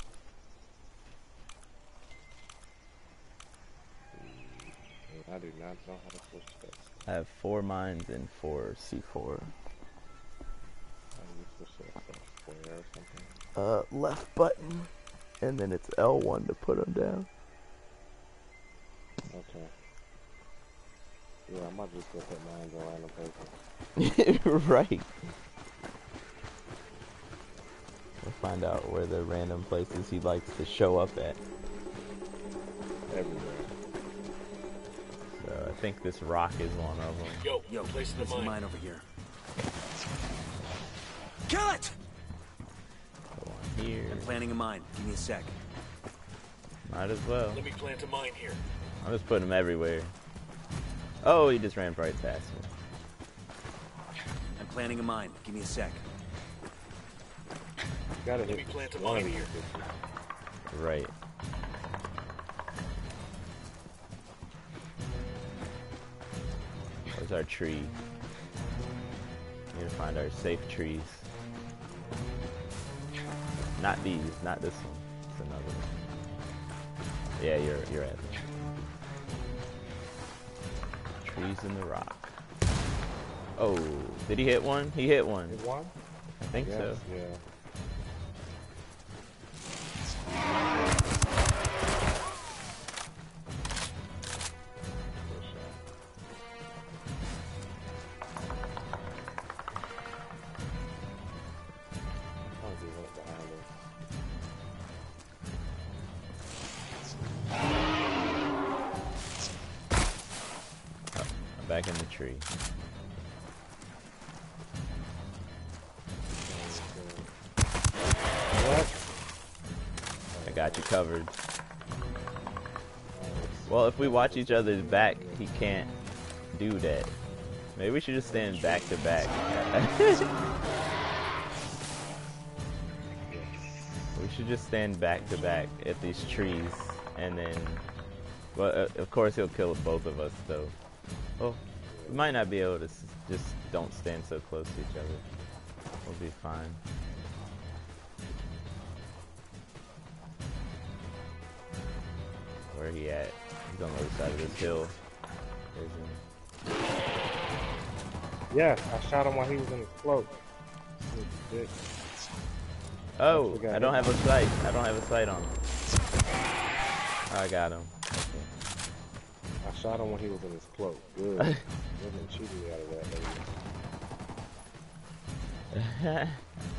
Speaker 2: I do not know how to switch this.
Speaker 1: I have 4 mines and 4 C4.
Speaker 2: How do you switch that stuff? Square or something?
Speaker 1: Left button, and then it's L1 to put them down.
Speaker 2: Okay. Yeah, I might just go put mines on random places.
Speaker 1: Right. We'll find out where the random places he likes to show up at.
Speaker 2: Everywhere.
Speaker 1: So I think this rock is one of them.
Speaker 4: Yo, placing
Speaker 3: There's
Speaker 4: the
Speaker 3: a
Speaker 4: mine.
Speaker 3: mine over here. Kill it!
Speaker 1: Go on here.
Speaker 3: I'm planting a mine. Give me a sec.
Speaker 1: Might as well.
Speaker 4: Let me plant a mine here.
Speaker 1: I'm just putting them everywhere. Oh, he just ran right past me.
Speaker 3: I'm planting a mine. Give me a sec.
Speaker 2: Gotta
Speaker 4: Let me
Speaker 2: hit
Speaker 4: plant a
Speaker 2: one of
Speaker 4: mine
Speaker 2: these
Speaker 4: here.
Speaker 2: bitches.
Speaker 1: Right. Where's our tree? We need to find our safe trees. Not these, not this one. It's another one. Yeah, you're at it. Trees in the rock. Oh, did he hit one? He hit one.
Speaker 2: Hit one?
Speaker 1: I think
Speaker 2: Yes,
Speaker 1: so.
Speaker 2: yeah. Good shot.
Speaker 1: back in the tree.
Speaker 2: What?
Speaker 1: I got you covered. Well, if we watch each other's back, he can't do that. Maybe we should just stand back to back. We should just stand back to back at these trees, and then, well, of course he'll kill both of us, though. Well, we might not be able to just don't stand so close to each other. We'll be fine. Where he at? He's on the other side of this hill. There's him.
Speaker 2: Yeah, I shot him while he was in his cloak. Bitch.
Speaker 1: Oh, I don't have a sight. I don't have a sight on him. Oh, I got him. Okay.
Speaker 2: I shot him when he was in his cloak. Good. Wasn't cheating me out of that,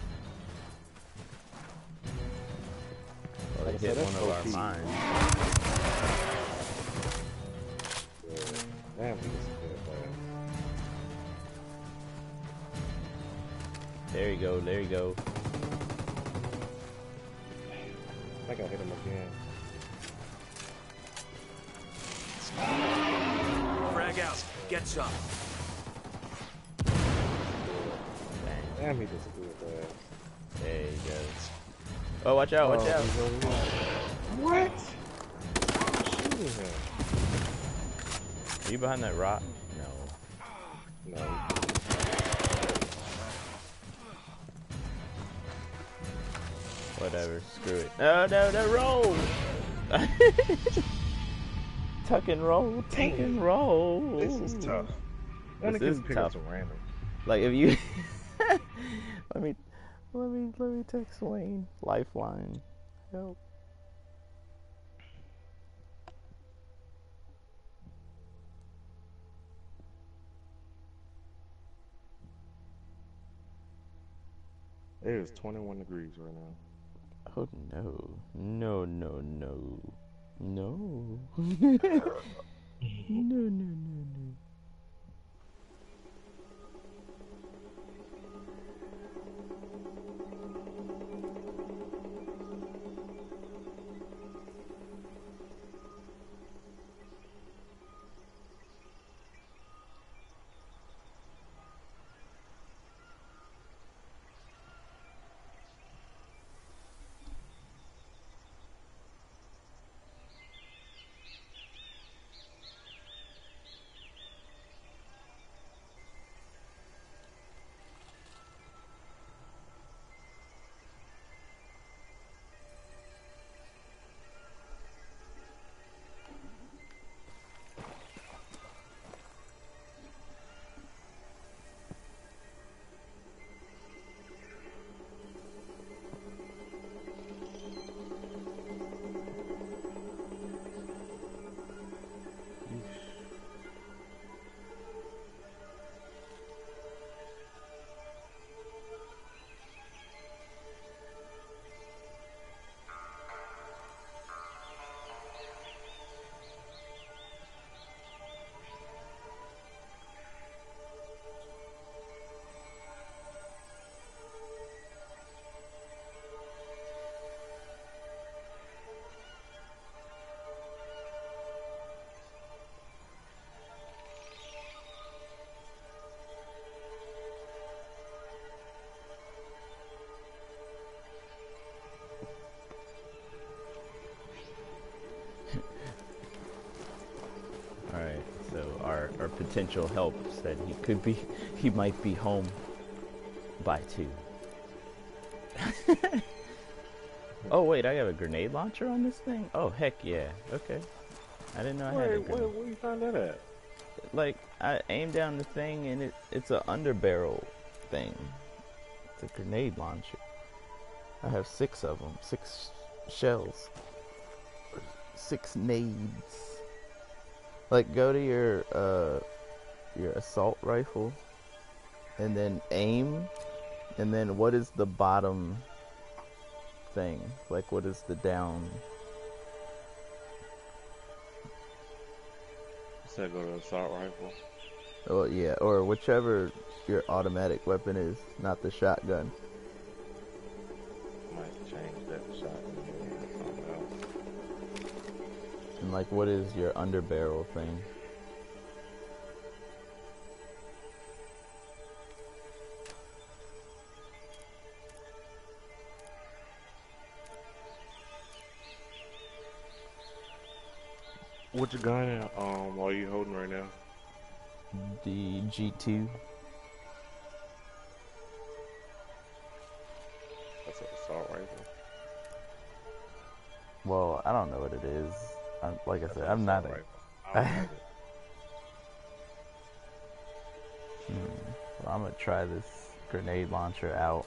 Speaker 1: Well, they hit one of our mines.
Speaker 2: Damn, he disappeared fast.
Speaker 1: There you go, there you go.
Speaker 2: I think I hit him again.
Speaker 3: Frag out. Get some.
Speaker 2: Damn, he disappeared fast.
Speaker 1: There you go. Oh, watch out, watch out.
Speaker 2: He's over here. What? I'm shooting him.
Speaker 1: Are you behind that rock? No.
Speaker 2: No.
Speaker 1: Whatever, screw it. No, no, no, roll! Tuck and roll, tuck and roll.
Speaker 2: This is tough.
Speaker 1: This is
Speaker 2: pick
Speaker 1: tough.
Speaker 2: up some random.
Speaker 1: Like if you let me text Wayne. Lifeline. Help.
Speaker 2: It is 21 degrees right now.
Speaker 1: Oh no. No, no, no. No. No, no, no, no. Alright, so our potential help said he might be home by 2. Oh wait, I have a grenade launcher on this thing? Oh heck yeah, okay. I didn't know I had a grenade.
Speaker 2: Where you find that at?
Speaker 1: Like, I aim down the thing and it's a underbarrel thing. It's a grenade launcher. I have 6 of them, 6 shells. 6 nades. Like, go to your assault rifle, and then aim, and then what is the bottom thing? Like, what is the down?
Speaker 2: Said go to assault rifle.
Speaker 1: Well, yeah, or whichever your automatic weapon is, not the shotgun.
Speaker 2: Might change that to shotgun or something else.
Speaker 1: And like, what is your underbarrel thing?
Speaker 2: What your gun are you holding right now?
Speaker 1: The G2.
Speaker 2: That's an assault rifle.
Speaker 1: Well, I don't know what it is. Like I
Speaker 2: That's
Speaker 1: said,
Speaker 2: an
Speaker 1: I'm not
Speaker 2: assault
Speaker 1: a.
Speaker 2: rifle. I don't have it.
Speaker 1: Well, I'm gonna try this grenade launcher out.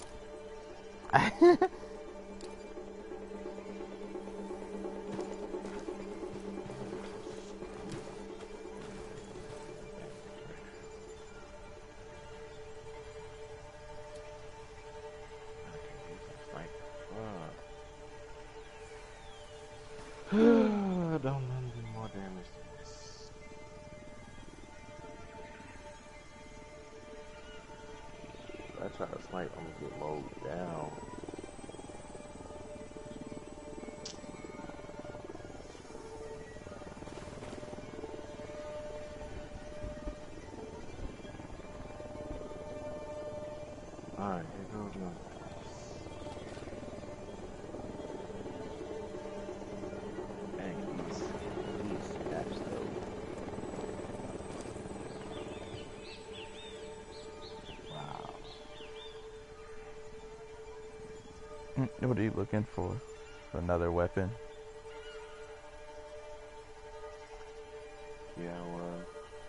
Speaker 2: Don't let him do more damage to this. If I try to snipe, I'm gonna get mowed down. Alright, here goes nothing. Dang, these snaps though. Wow.
Speaker 1: What are you looking for? Another weapon?
Speaker 2: Yeah, well.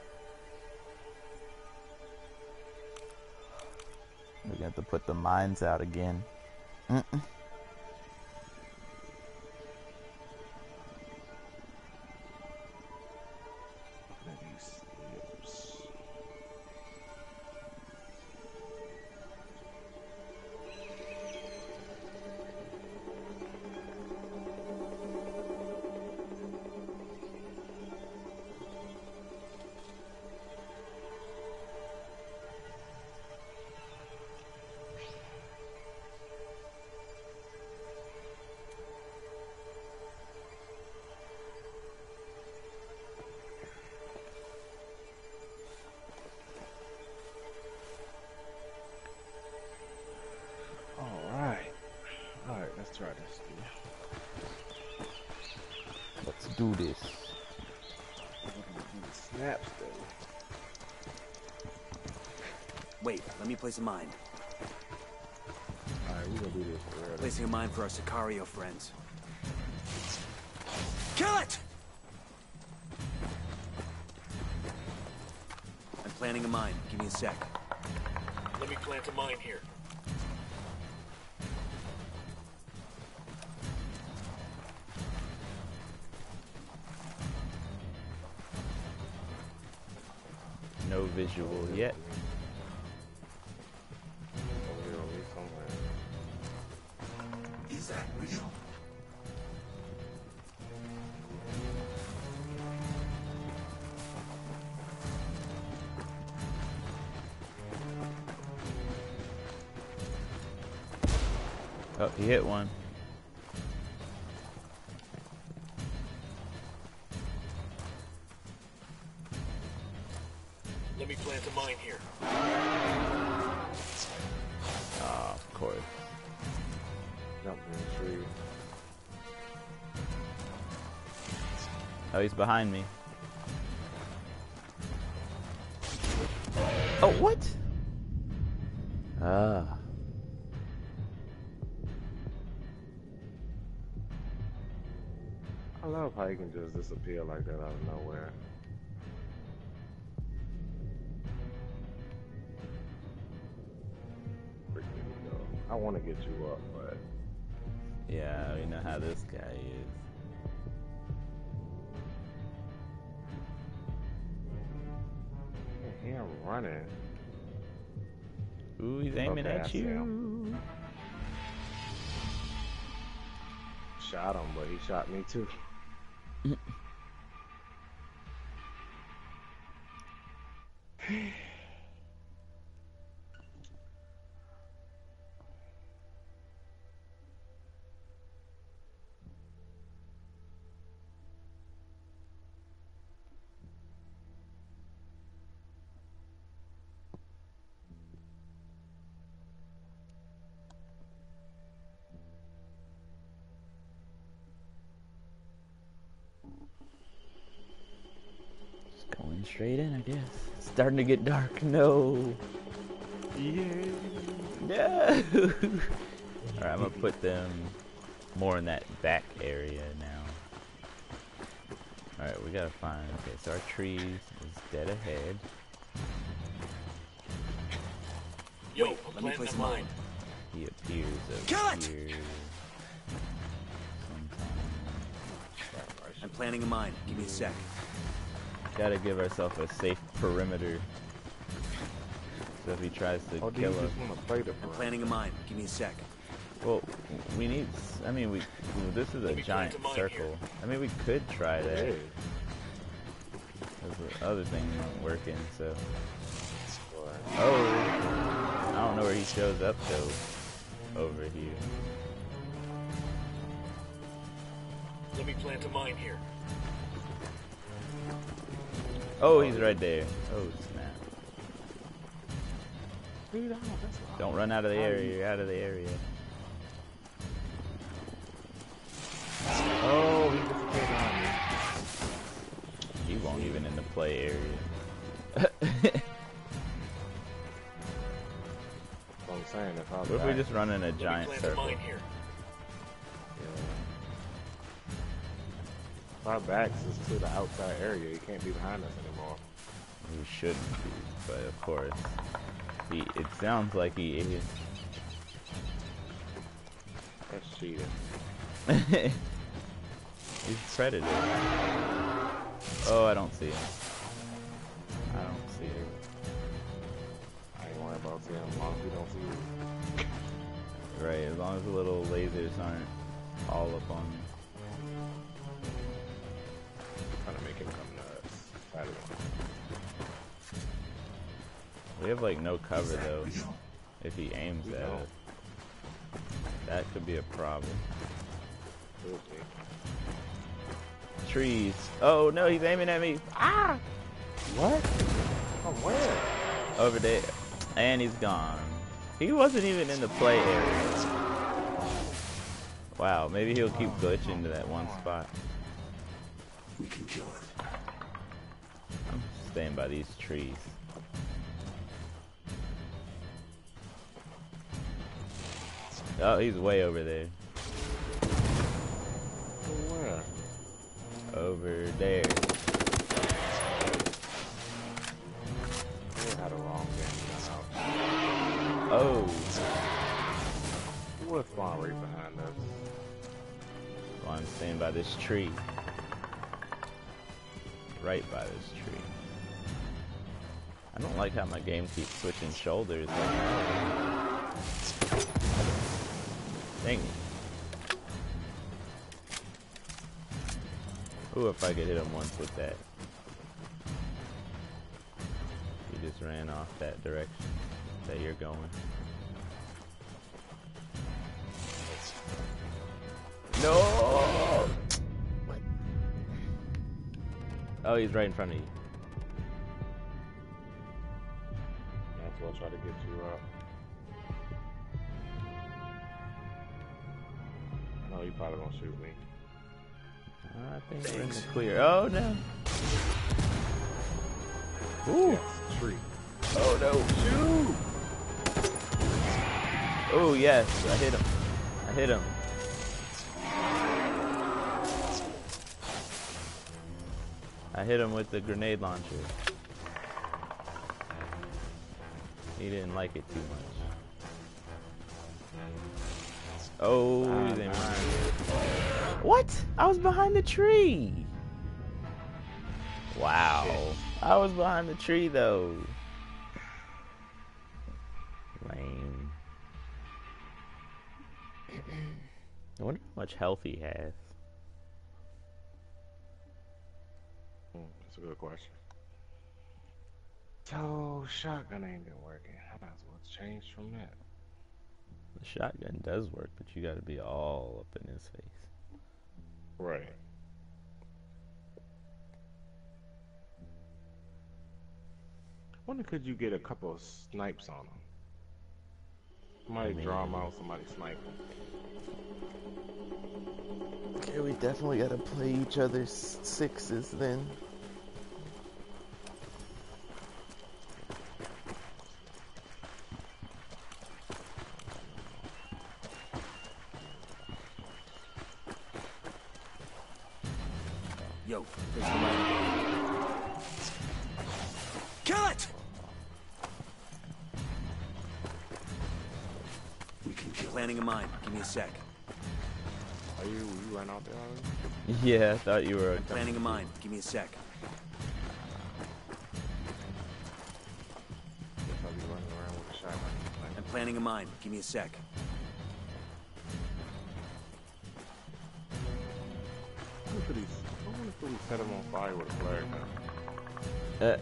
Speaker 1: We're gonna have to put the mines out again.
Speaker 2: These slips. Alright, let's try this.
Speaker 1: Let's do this.
Speaker 2: Snaps though.
Speaker 3: Wait, let me place a mine.
Speaker 2: Alright, we're gonna do this for real.
Speaker 3: Placing a mine for our Sicario friends. Kill it! I'm planting a mine. Give me a sec.
Speaker 4: Let me plant a mine here.
Speaker 1: No visual yet.
Speaker 2: Over here on me somewhere.
Speaker 3: Is that real?
Speaker 1: Oh, he hit one.
Speaker 4: Let me plant a mine here.
Speaker 1: Ah, of course.
Speaker 2: Jumped in the tree.
Speaker 1: Oh, he's behind me. Oh, what? Ah.
Speaker 2: I love how you can just disappear like that out of nowhere. Freaking go. I want to get you up, but
Speaker 1: Yeah, we know how this guy is.
Speaker 2: I hear him running.
Speaker 1: Ooh, he's aiming
Speaker 2: Okay, I
Speaker 1: at
Speaker 2: see
Speaker 1: you.
Speaker 2: Shot him, but he shot me too.
Speaker 1: Just going straight in, I guess. It's starting to get dark. No.
Speaker 2: Yeah.
Speaker 1: No. Alright, I'm gonna put them more in that back area now. Alright, we gotta find. Okay, so our trees is dead ahead.
Speaker 4: Yo,
Speaker 3: Wait,
Speaker 4: I'm
Speaker 3: let me
Speaker 4: planting
Speaker 3: place
Speaker 4: a
Speaker 3: a mine.
Speaker 4: mine.
Speaker 1: He appears
Speaker 3: Kill
Speaker 1: over
Speaker 3: it!
Speaker 1: here.
Speaker 3: I'm planting a mine. Give me a sec.
Speaker 1: Gotta give ourselves a safe perimeter. So if he tries to
Speaker 2: Oh, do you
Speaker 1: kill us.
Speaker 2: just want to play the
Speaker 3: I'm planting a mine. Give me a sec.
Speaker 1: Well, we need. I mean, this is a
Speaker 4: Let me
Speaker 1: giant
Speaker 4: plant a mine
Speaker 1: circle.
Speaker 4: here.
Speaker 1: I mean, we could try that.
Speaker 2: Yeah.
Speaker 1: Because the other thing isn't working, so.
Speaker 2: Boy.
Speaker 1: Oh! I don't know where he shows up, though. Over here.
Speaker 4: Let me plant a mine here.
Speaker 1: Oh, he's right there. Oh, snap.
Speaker 2: Dude, that's loud.
Speaker 1: Don't run out of the area. You're out of the area.
Speaker 2: Oh, he disappeared behind me.
Speaker 1: He won't even in the play area.
Speaker 2: What I'm saying, if I was
Speaker 1: What if we
Speaker 2: back,
Speaker 1: just run in a
Speaker 4: Let me
Speaker 1: giant
Speaker 4: plant a
Speaker 1: circle?
Speaker 4: mine here.
Speaker 2: if our backs is to the outside area, he can't be behind us anymore.
Speaker 1: He shouldn't be, but of course. It sounds like he is.
Speaker 2: That's cheating.
Speaker 1: He's predator. Oh, I don't see him. I don't see him.
Speaker 2: I ain't worried about seeing him as long as we don't see him.
Speaker 1: Right, as long as the little lasers aren't all up on me.
Speaker 2: Trying to make him come nuts. I don't know.
Speaker 1: We have like no cover though. If he aims
Speaker 2: We
Speaker 1: at
Speaker 2: don't.
Speaker 1: us, that could be a problem.
Speaker 2: Could be.
Speaker 1: Trees. Oh no, he's aiming at me. Ah!
Speaker 2: What? From where?
Speaker 1: Over there, and he's gone. He wasn't even in the play area. Wow, maybe he'll keep glitching to that one spot.
Speaker 3: We can kill it.
Speaker 1: I'm staying by these trees. Oh, he's way over there.
Speaker 2: Where?
Speaker 1: Over there.
Speaker 2: We had a wrong game done out.
Speaker 1: Oh,
Speaker 2: What spawn right behind us?
Speaker 1: well, I'm staying by this tree. Right by this tree. I don't like how my game keeps switching shoulders. Dang it. Ooh, if I could hit him once with that. He just ran off that direction that you're going. No! Oh, he's right in front of you.
Speaker 2: Might as well try to get you up. No, you probably gonna shoot me.
Speaker 1: I think we're in the clear. Oh no! Ooh!
Speaker 2: Yes, tree.
Speaker 1: Oh no! Shoot! Oh yes, I hit him. I hit him. I hit him with the grenade launcher. He didn't like it too much. Oh, he's aiming. What? I was behind the tree. Wow. I was behind the tree though. Lame. I wonder how much health he has.
Speaker 2: That's a good question. So shotgun ain't been working. I might as well change from that.
Speaker 1: The shotgun does work, but you gotta be all up in his face.
Speaker 2: Right. Wonder could you get a couple of snipes on them? Somebody draw them out, somebody snipe them.
Speaker 1: Okay, we definitely gotta play each other's sixes then.
Speaker 3: Yo, there's somebody. Kill it! Planning a mine. Give me a sec.
Speaker 2: Are you ran out there already?
Speaker 1: Yeah, I thought you were.
Speaker 3: I'm planning a mine. Give me a sec.
Speaker 2: Guess I'll be running around with a shotgun.
Speaker 3: I'm planning a mine. Give me a sec.
Speaker 2: I wonder if we set him on fire with a flare gun.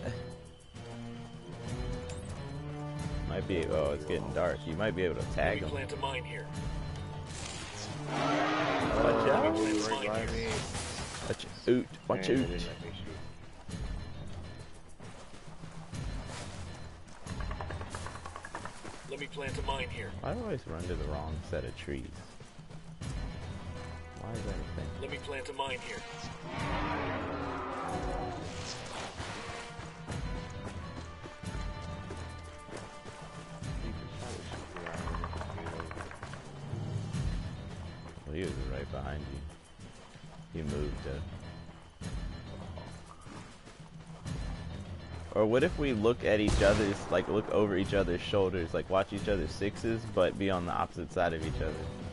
Speaker 1: Might be. Oh, it's getting dark. You might be able to
Speaker 4: Let
Speaker 1: tag
Speaker 4: me
Speaker 1: him.
Speaker 4: plant a mine here.
Speaker 1: Watch out!
Speaker 2: Right by me.
Speaker 1: Watch out! Watch
Speaker 2: Man,
Speaker 1: out!
Speaker 2: they didn't let me shoot.
Speaker 4: Let me plant a mine here.
Speaker 1: I always run to the wrong set of trees. Why is that a thing?
Speaker 4: Let me plant a mine here.
Speaker 2: You can try to shoot me out here.
Speaker 1: Well, he was right behind you. He moved to. Or what if we look at each other's, like look over each other's shoulders, like watch each other's sixes, but be on the opposite side of each other?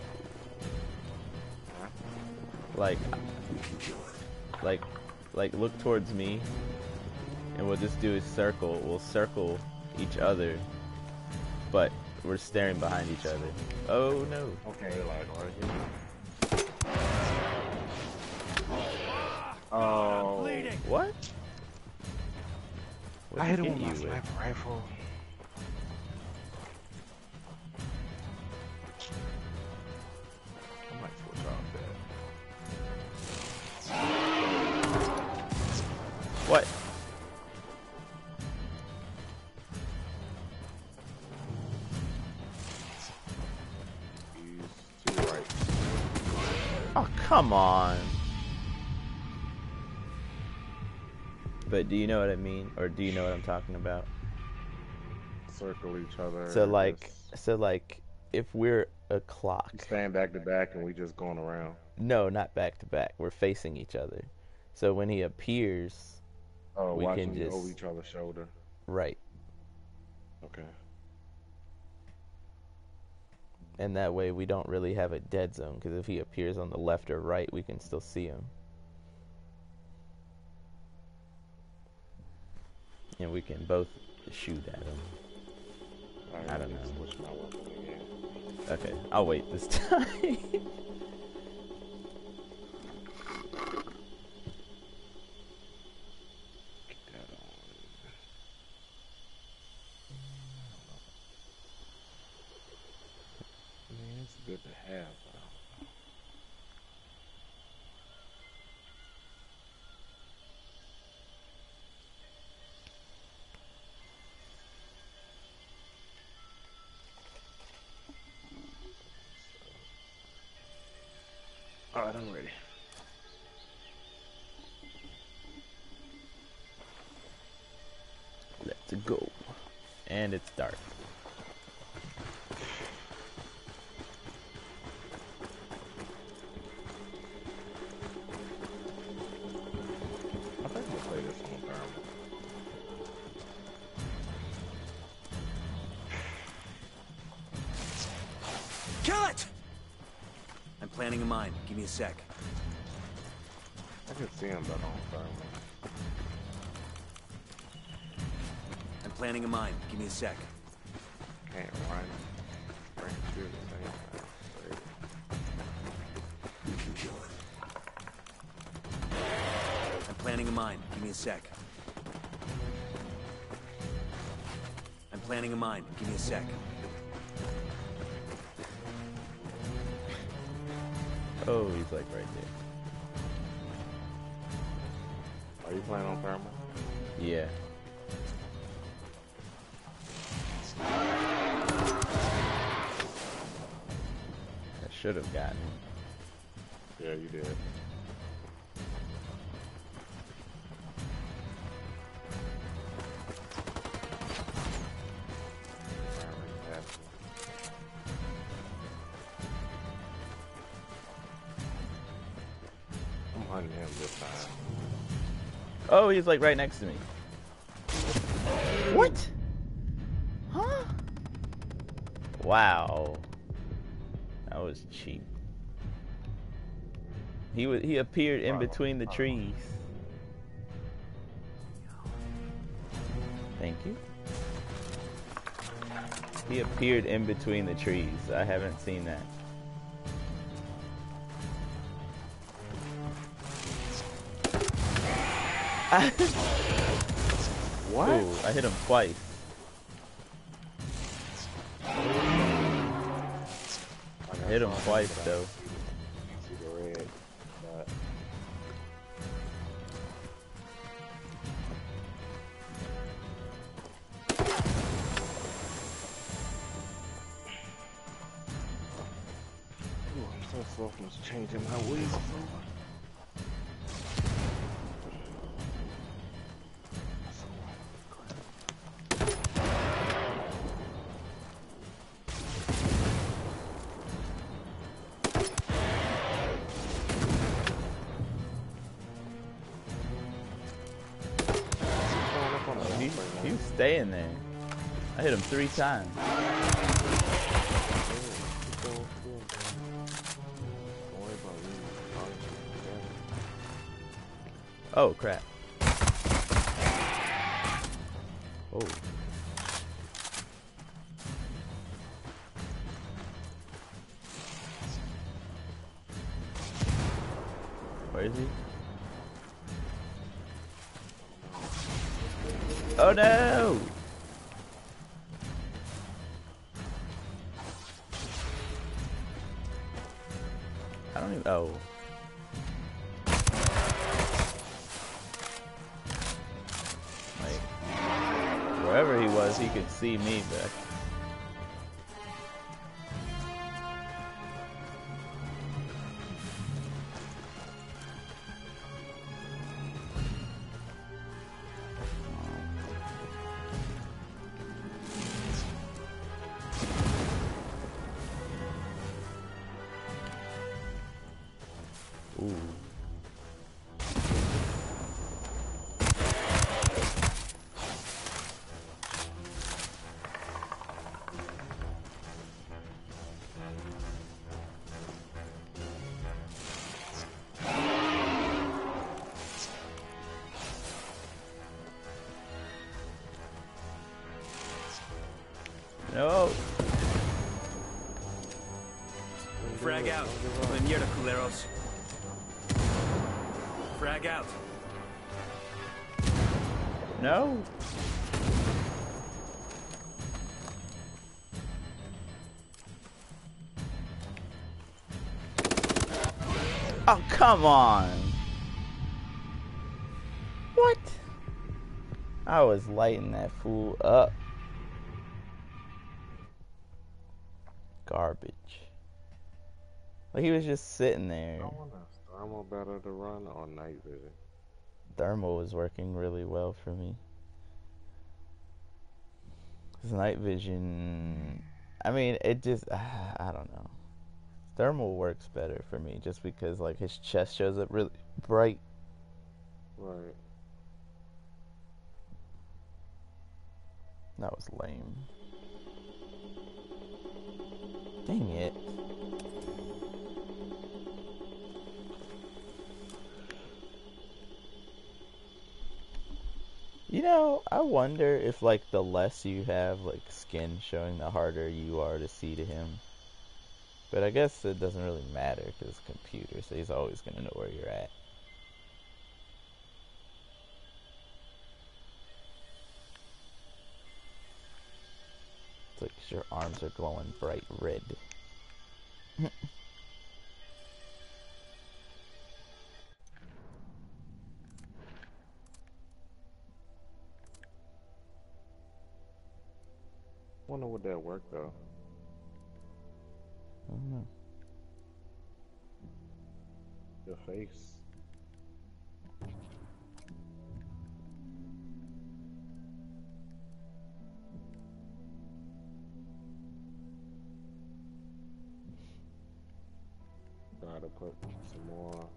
Speaker 1: Like look towards me, and we'll just do a circle. We'll circle each other, but we're staring behind each other. Oh no.
Speaker 2: Okay, like right here. Oh.
Speaker 1: What?
Speaker 2: I hit him
Speaker 1: What'd
Speaker 2: with
Speaker 1: he
Speaker 2: my
Speaker 1: hit you
Speaker 2: sniper rifle. I might switch off that.
Speaker 1: What?
Speaker 2: Use two right.
Speaker 1: Oh, come on. But do you know what I mean? Or do you know what I'm talking about?
Speaker 2: Circle each other.
Speaker 1: So like, if we're a clock.
Speaker 2: Stand back to back and we just going around.
Speaker 1: No, not back to back. We're facing each other. So when he appears,
Speaker 2: Oh,
Speaker 1: we
Speaker 2: watching
Speaker 1: can
Speaker 2: you
Speaker 1: just
Speaker 2: over each other's shoulder.
Speaker 1: right.
Speaker 2: Okay.
Speaker 1: And that way we don't really have a dead zone, because if he appears on the left or right, we can still see him. And we can both shoot at him.
Speaker 2: Alright,
Speaker 1: I don't
Speaker 2: let me
Speaker 1: know.
Speaker 2: switch my weapon again.
Speaker 1: Okay, I'll wait this time.
Speaker 2: Get that on. Man, it's good to have. Alright, I'm ready.
Speaker 1: Let's go. And it's dark.
Speaker 2: I think we'll play this one time.
Speaker 3: Kill it! I'm planning a mine. Give me a sec.
Speaker 2: I can see him, but on thermal.
Speaker 3: I'm planning a mine. Give me a sec.
Speaker 2: Can't run. Right, shoot at the same time.
Speaker 3: I'm planning a mine. Give me a sec. planting a mine. Give me a sec.
Speaker 1: Oh, he's like right
Speaker 2: Are you playing on thermal?
Speaker 1: there. Yeah. I should have gotten him.
Speaker 2: Yeah, you did. I'm hunting him this time.
Speaker 1: Oh, he's like right next to me. What? Huh? Wow. That was cheap. He appeared in between the trees. Thank you. He appeared in between the trees. I haven't seen that.
Speaker 2: What?
Speaker 1: Ooh, I hit him twice.
Speaker 2: I
Speaker 1: Hit him twice though.
Speaker 2: See the red, but ooh, I'm so slow from changing my wheels over.
Speaker 1: He was staying there. I hit him 3 times. Oh crap. Oh. Where is he? Oh no! I don't even. Oh. Like, wherever he was, he could see me, but. Ooh. No.
Speaker 3: Frag out. Mierda, culeros. Frag out.
Speaker 1: No. Oh, come on. What? I was lighting that fool up. Garbage. Like, he was just sitting there.
Speaker 2: I wonder if thermal better to run or night vision.
Speaker 1: Thermal was working really well for me. 'Cause night vision, I mean, it just, I don't know. Thermal works better for me just because, like, his chest shows up really bright.
Speaker 2: Right.
Speaker 1: That was lame. Dang it. You know, I wonder if, like, the less you have, like, skin showing, the harder you are to see to him. But I guess it doesn't really matter because it's a computer, so he's always going to know where you're at. It's like your arms are glowing bright red.
Speaker 2: Wonder would that work though?
Speaker 1: I don't know.
Speaker 2: Your face. Try to put some more.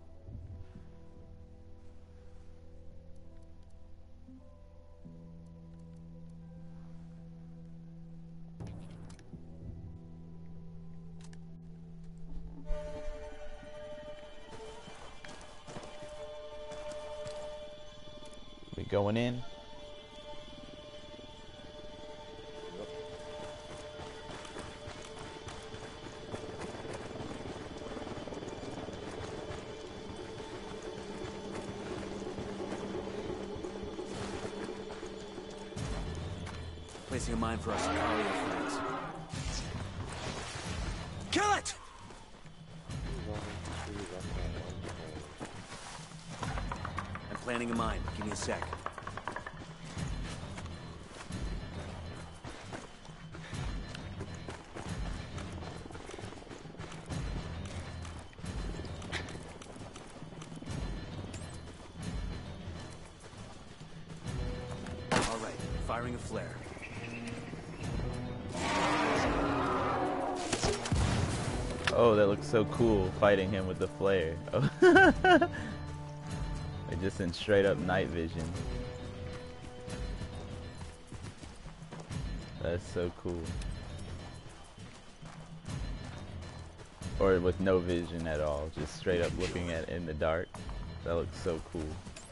Speaker 1: We going in?
Speaker 3: Placing a mine for our Sicario friends. Kill it! I'm planting a mine. Give me a sec. All right, firing a flare.
Speaker 1: Oh, that looks so cool, fighting him with the flare. Oh. They're just in straight up night vision. That's so cool. Or with no vision at all, just straight up looking at it in the dark. That looks so cool.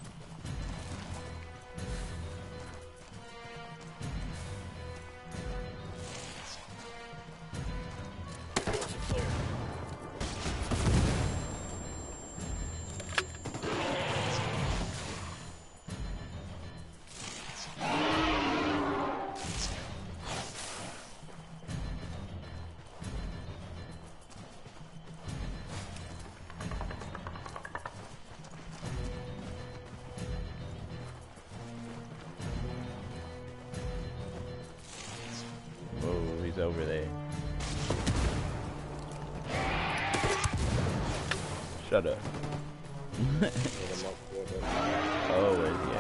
Speaker 1: Over there. Shut up. Oh, where's he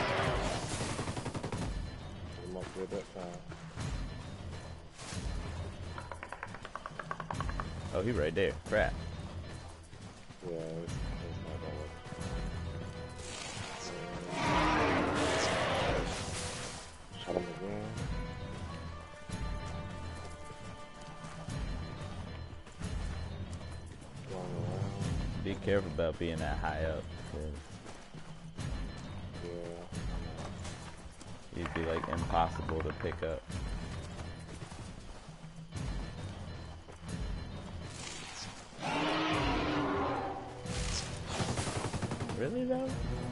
Speaker 1: at? Oh, he right there. Crap.
Speaker 2: Yeah, it's not gonna work. Shut him again.
Speaker 1: Be careful about being that high up, cause you'd be like impossible to pick up. Really though?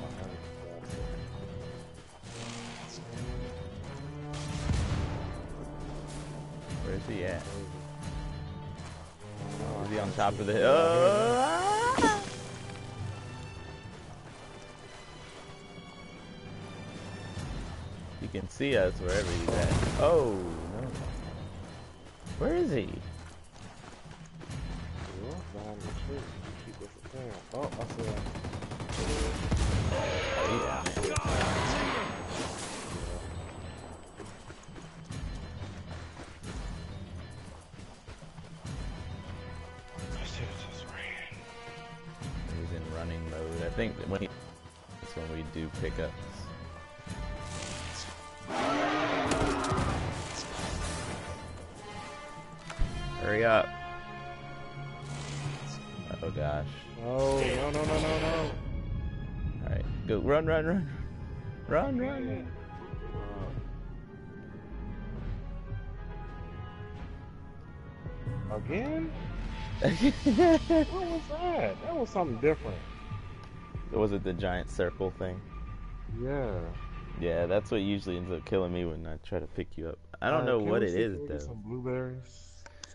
Speaker 1: Where's he at? Is he on top of the hill? You can see us wherever he's at. Oh, no. Where is he?
Speaker 2: Behind the tree. Keep disappearing. Oh, I see him.
Speaker 1: Yeah. He's in running mode. I think when that's when we do pickups. Hurry up. Oh gosh.
Speaker 2: Oh, no.
Speaker 1: Alright, go. Run. Run.
Speaker 2: Again? What was that? That was something different.
Speaker 1: Was it the giant circle thing?
Speaker 2: Yeah.
Speaker 1: Yeah, that's what usually ends up killing me when I try to pick you up. I don't know
Speaker 2: Can
Speaker 1: what
Speaker 2: we
Speaker 1: it
Speaker 2: see,
Speaker 1: is
Speaker 2: can we get
Speaker 1: though.
Speaker 2: some blueberries?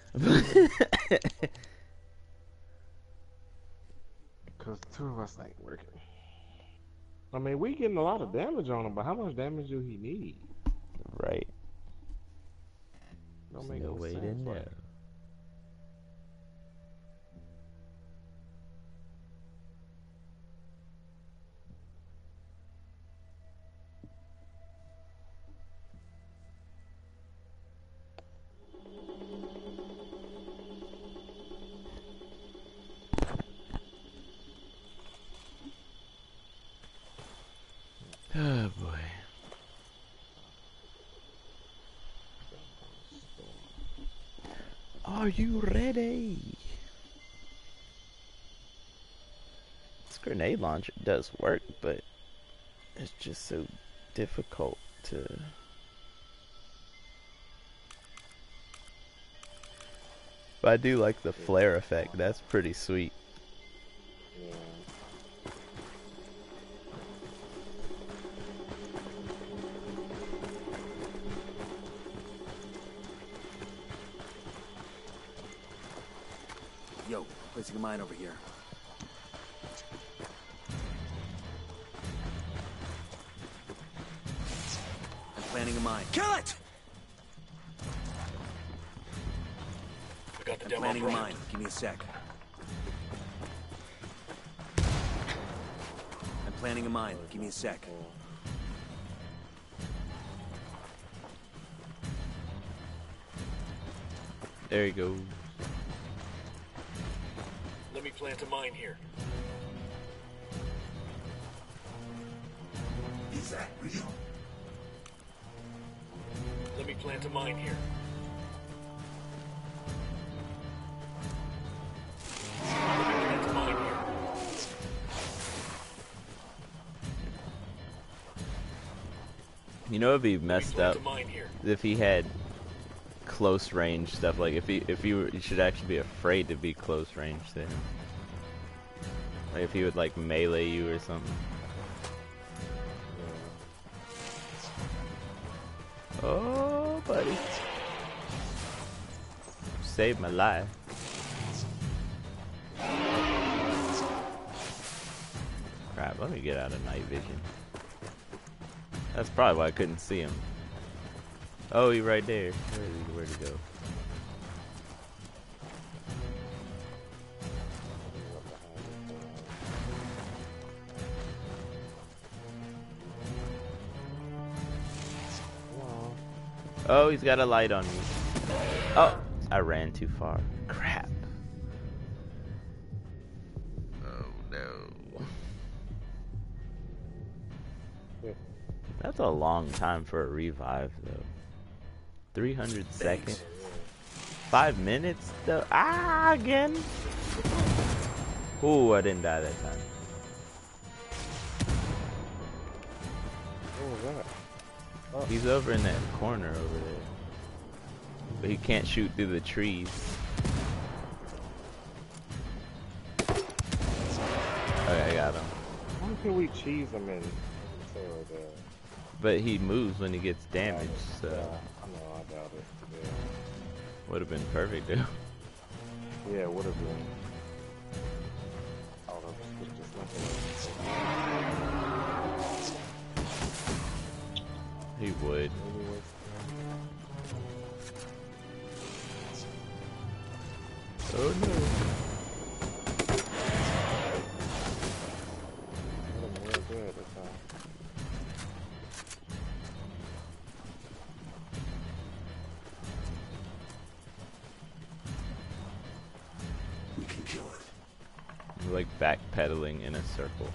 Speaker 2: Cause two of us ain't working. I mean, we getting a lot of damage on him, but how much damage do he need?
Speaker 1: Right.
Speaker 2: Don't
Speaker 1: There's
Speaker 2: make
Speaker 1: no
Speaker 2: no
Speaker 1: way to
Speaker 2: sense.
Speaker 1: know.
Speaker 2: Like,
Speaker 1: Oh boy. Are you ready? This grenade launcher does work, but it's just so difficult to... But I do like the flare effect. That's pretty sweet.
Speaker 2: yeah.
Speaker 3: Yo, placing a mine over here. I'm planting a mine. Kill it!
Speaker 4: I got the
Speaker 3: I'm
Speaker 4: demo
Speaker 3: planting a
Speaker 4: primed.
Speaker 3: mine. Give me a sec. I'm planting a mine. Give me a sec.
Speaker 1: There you go.
Speaker 4: Let me plant a mine here.
Speaker 3: Is that real?
Speaker 4: Let me plant a mine here. Let me plant a mine here.
Speaker 1: You know, it'd be
Speaker 4: Let me
Speaker 1: messed
Speaker 4: plant
Speaker 1: up
Speaker 4: a mine here.
Speaker 1: if he had close range stuff. Like you should actually be afraid to be close range to him. Like if he would like melee you or something. Oh, buddy. Saved my life. Crap, let me get out of night vision. That's probably why I couldn't see him. Oh, he's right there. Where'd he go? Oh, he's got a light on me. Oh, I ran too far. Crap. Oh no. That's a long time for a revive though. 300 seconds. 5 minutes though. Ah, again. Ooh, I didn't die that time.
Speaker 2: What was that? Oh.
Speaker 1: He's over in that corner over there. But he can't shoot through the trees. Okay, I got him.
Speaker 2: Why can we cheese him in? Right there?
Speaker 1: But he moves when he gets damaged, so
Speaker 2: Yeah, I know, I doubt it. Yeah,
Speaker 1: would have been perfect though.
Speaker 2: yeah, it would have been. Oh, that's just
Speaker 1: He would. Oh no.
Speaker 3: We can kill it.
Speaker 1: We're like backpedaling in a circle.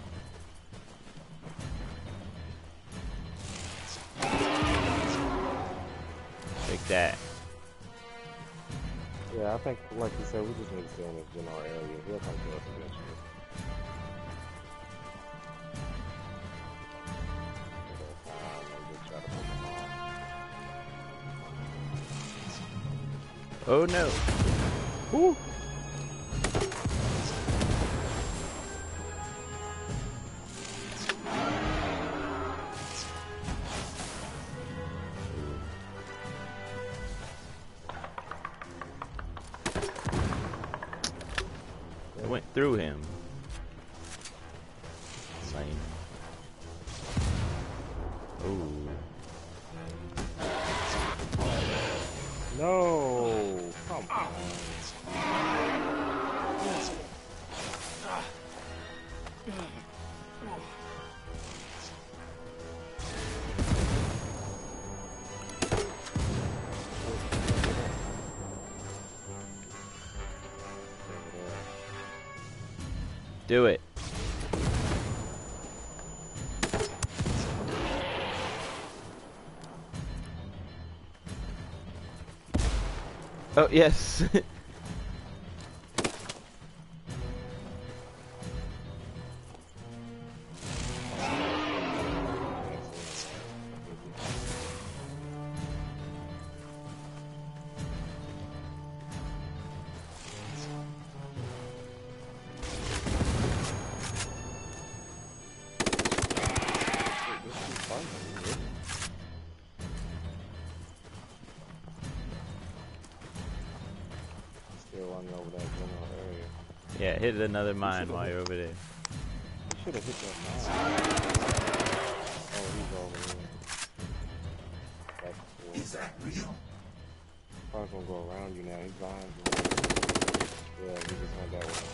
Speaker 1: Like that.
Speaker 2: Yeah, I think, like you said, we just need to stay in this general area. He'll come to us eventually.
Speaker 1: Oh no. Woo. It went through him. Lame. Ooh.
Speaker 2: No, come on.
Speaker 1: Do it. Oh, yes.
Speaker 2: Still running over that general area.
Speaker 1: Yeah, hit another mine while you're over there.
Speaker 2: You should have hit that mine. Oh, he's over here. That's cool. Is that real? Probably gonna go around you now. He's behind you. Yeah, he just went that way.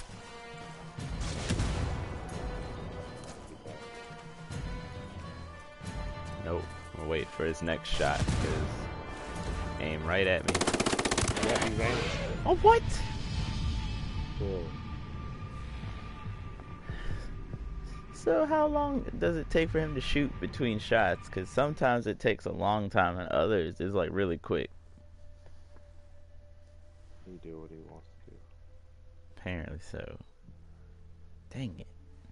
Speaker 1: Nope. We'll wait for his next shot, because aim right at me.
Speaker 2: Yeah, he's aiming.
Speaker 1: Oh, what?
Speaker 2: Good.
Speaker 1: So how long does it take for him to shoot between shots? Because sometimes it takes a long time, and others is like really quick.
Speaker 2: He do what he wants to do.
Speaker 1: Apparently so. Dang it.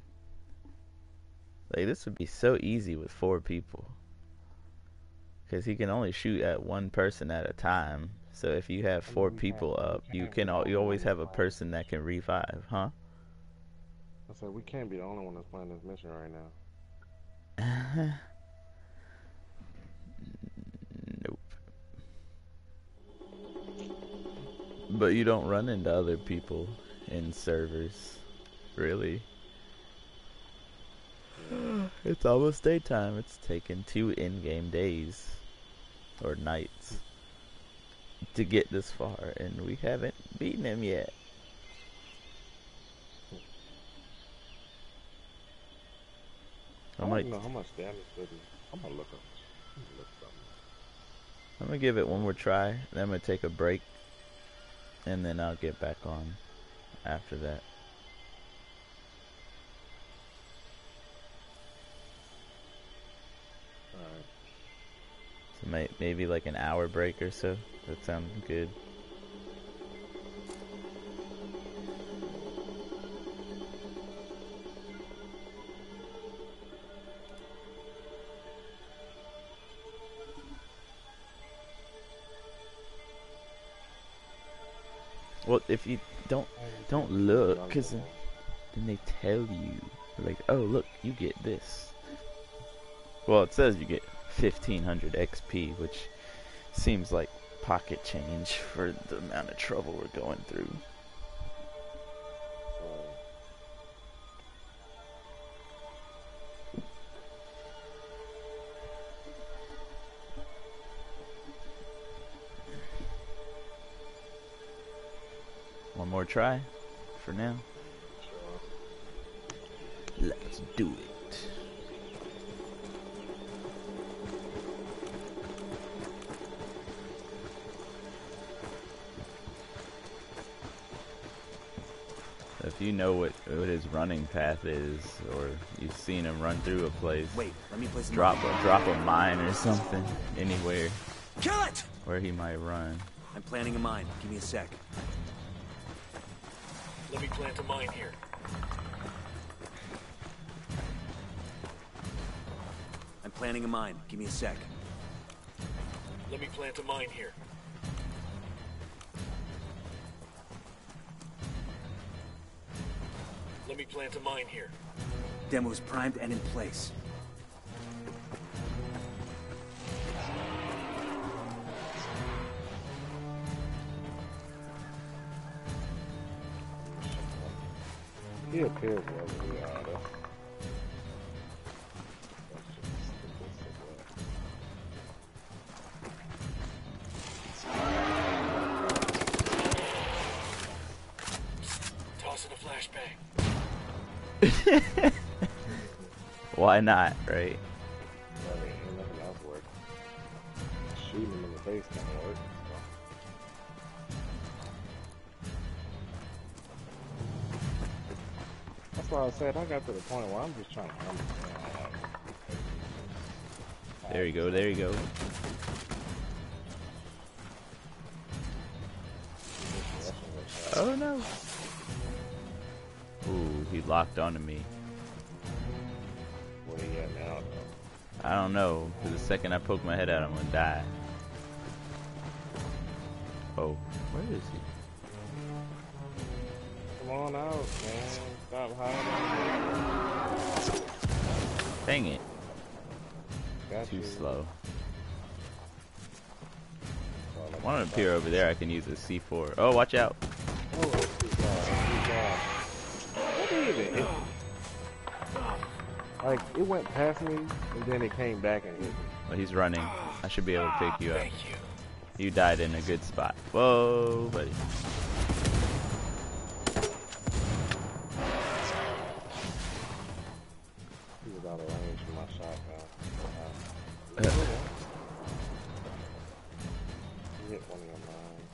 Speaker 1: Like, this would be so easy with 4 people. Because he can only shoot at one person at a time. So if you have 4 people up, you always have a person that can revive, huh?
Speaker 2: I said, we can't be the only one that's playing this mission right now.
Speaker 1: Nope. But you don't run into other people in servers, really. It's almost daytime. It's taken 2 in-game days or nights to get this far, and we haven't beaten him yet.
Speaker 2: I don't know how much damage did he. I'm gonna look up. Something.
Speaker 1: I'm gonna give it one more try, then I'm gonna take a break, and then I'll get back on after that.
Speaker 2: Alright.
Speaker 1: So maybe like an hour break or so. That sounds good. Well, if you don't look, cause then they tell you, like, oh look, you get this. Well, it says you get 1500 XP, which seems like pocket change for the amount of trouble we're going through. One more try for now. Let's do it. If you know what his running path is, or you've seen him run through a place,
Speaker 3: Wait, let me place
Speaker 1: drop a mine or something anywhere
Speaker 3: Kill it!
Speaker 1: where he might run.
Speaker 3: I'm planting a mine. Give me a sec.
Speaker 4: Let me plant a mine here.
Speaker 3: I'm planting a mine. Give me a sec.
Speaker 4: Let me plant a mine here. Let me plant a mine here.
Speaker 3: Demo's primed and in place.
Speaker 2: He appears wherever we are. That's
Speaker 4: Tossing a flashbang.
Speaker 1: Why not, right?
Speaker 2: well, ain't nothing else work. Shooting him in the face kind of work. That's why I said I got to the point where I'm just trying to understand.
Speaker 1: There you go, there you go. Oh no. Ooh, he locked onto me.
Speaker 2: Where he at now, though?
Speaker 1: I don't know, because the second I poke my head out, I'm gonna die. Oh, where is he?
Speaker 2: Come on out, man. Stop hiding.
Speaker 1: Dang it.
Speaker 2: Got
Speaker 1: Too
Speaker 2: you.
Speaker 1: slow. I want to appear over there, I can use a C4. Oh, watch out.
Speaker 2: Oh, that's too far. That's too far. What did it hit? Like, it went past me, and then it came back and hit me.
Speaker 1: Oh, he's running. I should be able to pick you up.
Speaker 4: Thank you.
Speaker 1: You died in a good spot. Whoa, buddy.
Speaker 2: He was out of range for my shotgun. He hit one of your mines.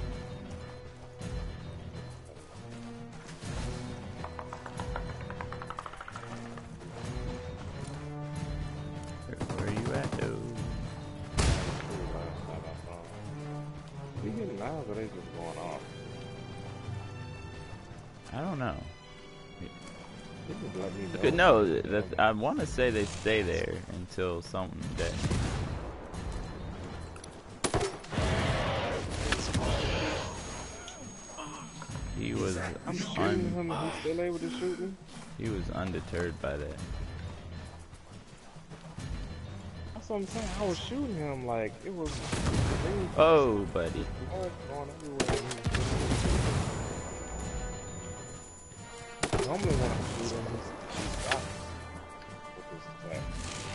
Speaker 1: Where are you at, though?
Speaker 2: We getting mines or they just going off?
Speaker 1: I don't know.
Speaker 2: They just let me know.
Speaker 1: Good, no, I want to say they stay there until something that. He was
Speaker 2: I'm shooting him and he's still able to shoot me?
Speaker 1: he was undeterred by that.
Speaker 2: That's what I'm saying. I was shooting him like it was.
Speaker 1: Oh, buddy.
Speaker 2: Blood going everywhere. Normally when I shoot him, he stops with his attack.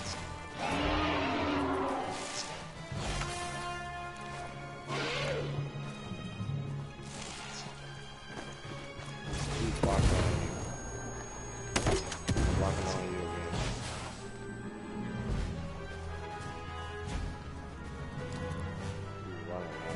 Speaker 2: He's blocking on you. He's blocking on you again. He's running now.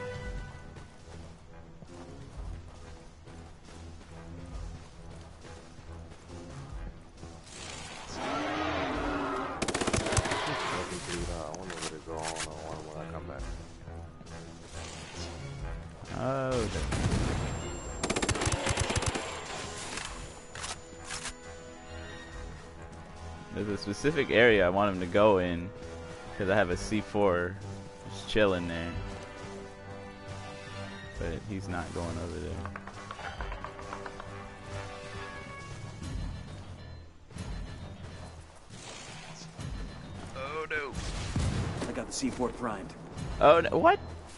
Speaker 2: I wonder what it go on when I come back.
Speaker 1: Oh, there's a specific area I want him to go in because I have a C4 just chilling there, but he's not going over there. Oh no!
Speaker 3: I got the C4 primed.
Speaker 1: Oh no! What?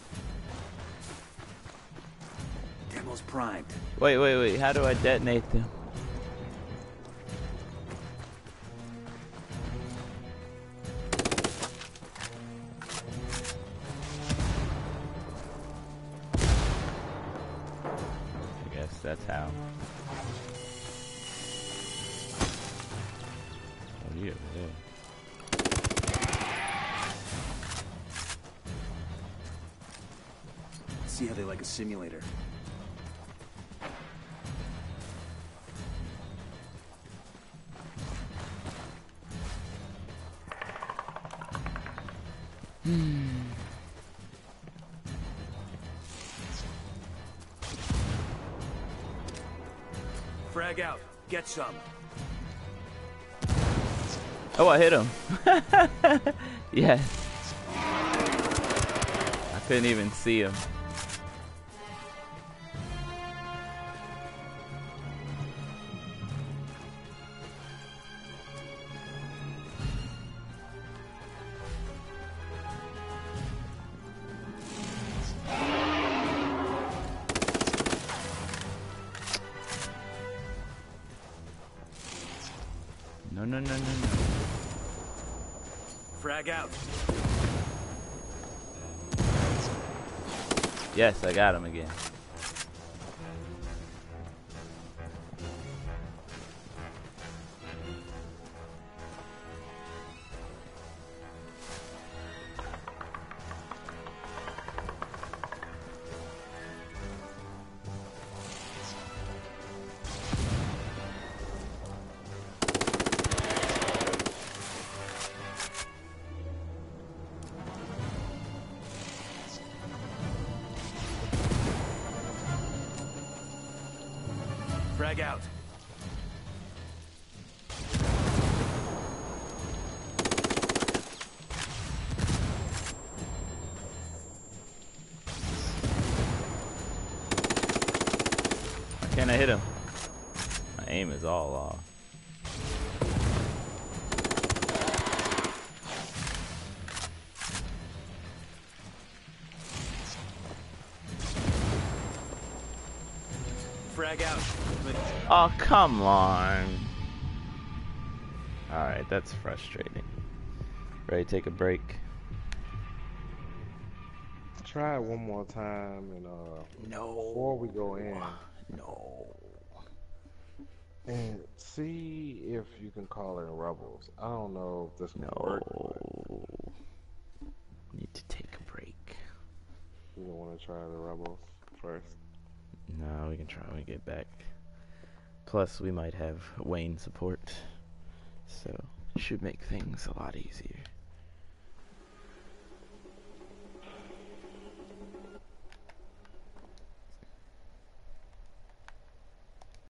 Speaker 3: Demo's primed.
Speaker 1: Wait! How do I detonate them? I guess that's how. Oh, yeah, yeah.
Speaker 3: See how they like a simulator. Frag out. Get some.
Speaker 1: Oh, I hit him. Yes. I couldn't even see him. no, no, no, no.
Speaker 3: Frag out.
Speaker 1: Yes, I got him again.
Speaker 3: Frag out.
Speaker 1: Why can't I hit him? My aim is all off.
Speaker 3: Frag out.
Speaker 1: Oh, come on. Alright, that's frustrating. Ready to take a break?
Speaker 2: Try it one more time, and
Speaker 1: No.
Speaker 2: before we go in,
Speaker 1: No.
Speaker 2: and see if you can call in rebels. I don't know if this can work, but
Speaker 1: No. Need to take a break.
Speaker 2: you don't want to try the rebels first.
Speaker 1: No, we can try when we get back. Plus, we might have Wayne support, so it should make things a lot easier.